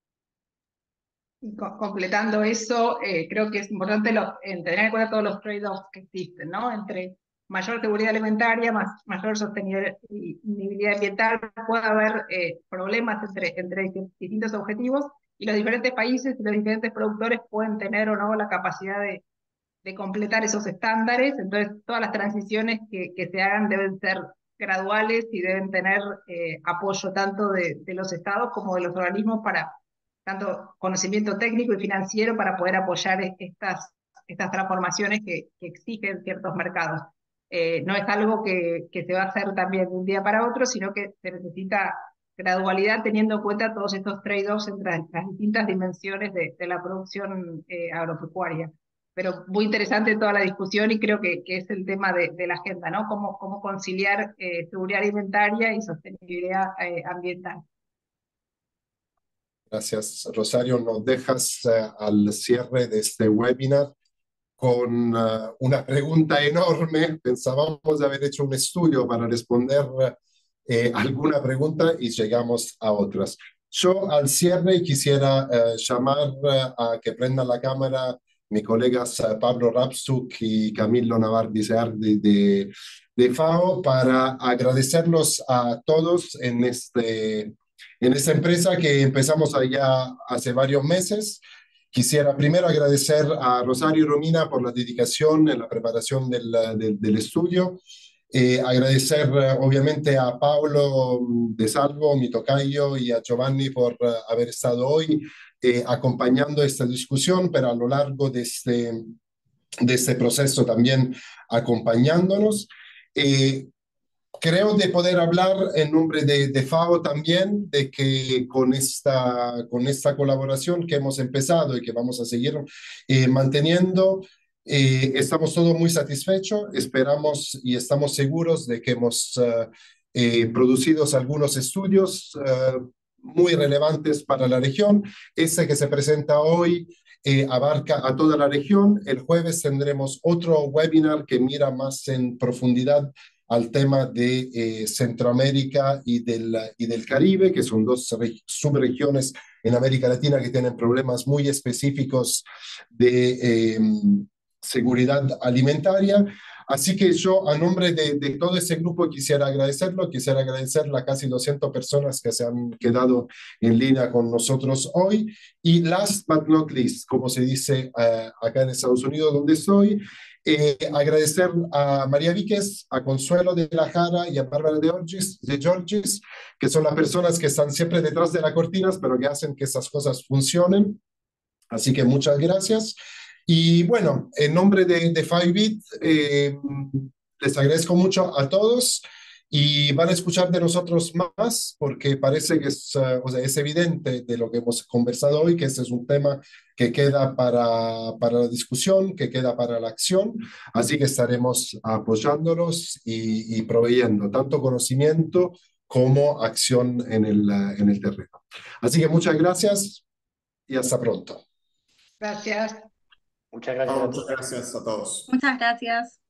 Speaker 2: Y completando eso, creo que es importante tener en cuenta todos los trade-offs que existen, ¿no? Entre mayor seguridad alimentaria, mayor sostenibilidad ambiental, puede haber problemas entre distintos objetivos y los diferentes países y los diferentes productores pueden tener o no la capacidad de completar esos estándares. Entonces, todas las transiciones que se hagan deben ser graduales y deben tener apoyo tanto de los estados como de los organismos para tanto conocimiento técnico y financiero para poder apoyar estas transformaciones que exigen ciertos mercados. No es algo que se va a hacer también de un día para otro, sino que se necesita gradualidad teniendo en cuenta todos estos trade-offs entre las distintas dimensiones de la producción agropecuaria. Pero muy interesante toda la discusión y creo que es el tema de la agenda, ¿no? Cómo conciliar seguridad alimentaria y sostenibilidad ambiental.
Speaker 4: Gracias, Rosario. Nos dejas al cierre de este webinar con una pregunta enorme. Pensábamos haber hecho un estudio para responder alguna pregunta y llegamos a otras. Yo al cierre quisiera llamar a que prendan la cámara mis colegas Pablo Rapsuk y Camilo Navardi Seardi de FAO para agradecerlos a todos en esta empresa que empezamos allá hace varios meses. Quisiera primero agradecer a Rosario y Romina por la dedicación en la preparación del estudio. Agradecer obviamente a Paolo de Salvo, mi tocayo, y a Giovanni por haber estado hoy acompañando esta discusión, pero a lo largo de este proceso también acompañándonos. Creo de poder hablar en nombre de FAO también, de que con esta colaboración que hemos empezado y que vamos a seguir manteniendo, estamos todos muy satisfechos, esperamos y estamos seguros de que hemos producido algunos estudios muy relevantes para la región. Este que se presenta hoy abarca a toda la región. El jueves tendremos otro webinar que mira más en profundidad al tema de Centroamérica y del Caribe, que son dos subregiones en América Latina que tienen problemas muy específicos seguridad alimentaria. Así que yo, a nombre de todo ese grupo, quisiera agradecer las casi 200 personas que se han quedado en línea con nosotros hoy. Y last but not least, como se dice acá en Estados Unidos, donde estoy, agradecer a María Víquez, a Consuelo de la Jara y a Bárbara de Georgis, que son las personas que están siempre detrás de las cortinas, pero que hacen que esas cosas funcionen. Así que muchas gracias. Y bueno, en nombre de Firebit, les agradezco mucho a todos y van a escuchar de nosotros más porque parece que o sea, es evidente de lo que hemos conversado hoy que este es un tema que queda para la discusión, que queda para la acción. Así que estaremos apoyándolos y proveyendo tanto conocimiento como acción en el terreno. Así que muchas gracias y hasta pronto.
Speaker 2: Gracias.
Speaker 6: Muchas gracias a
Speaker 5: Muchas
Speaker 6: todos.
Speaker 5: gracias a todos.
Speaker 3: Muchas gracias.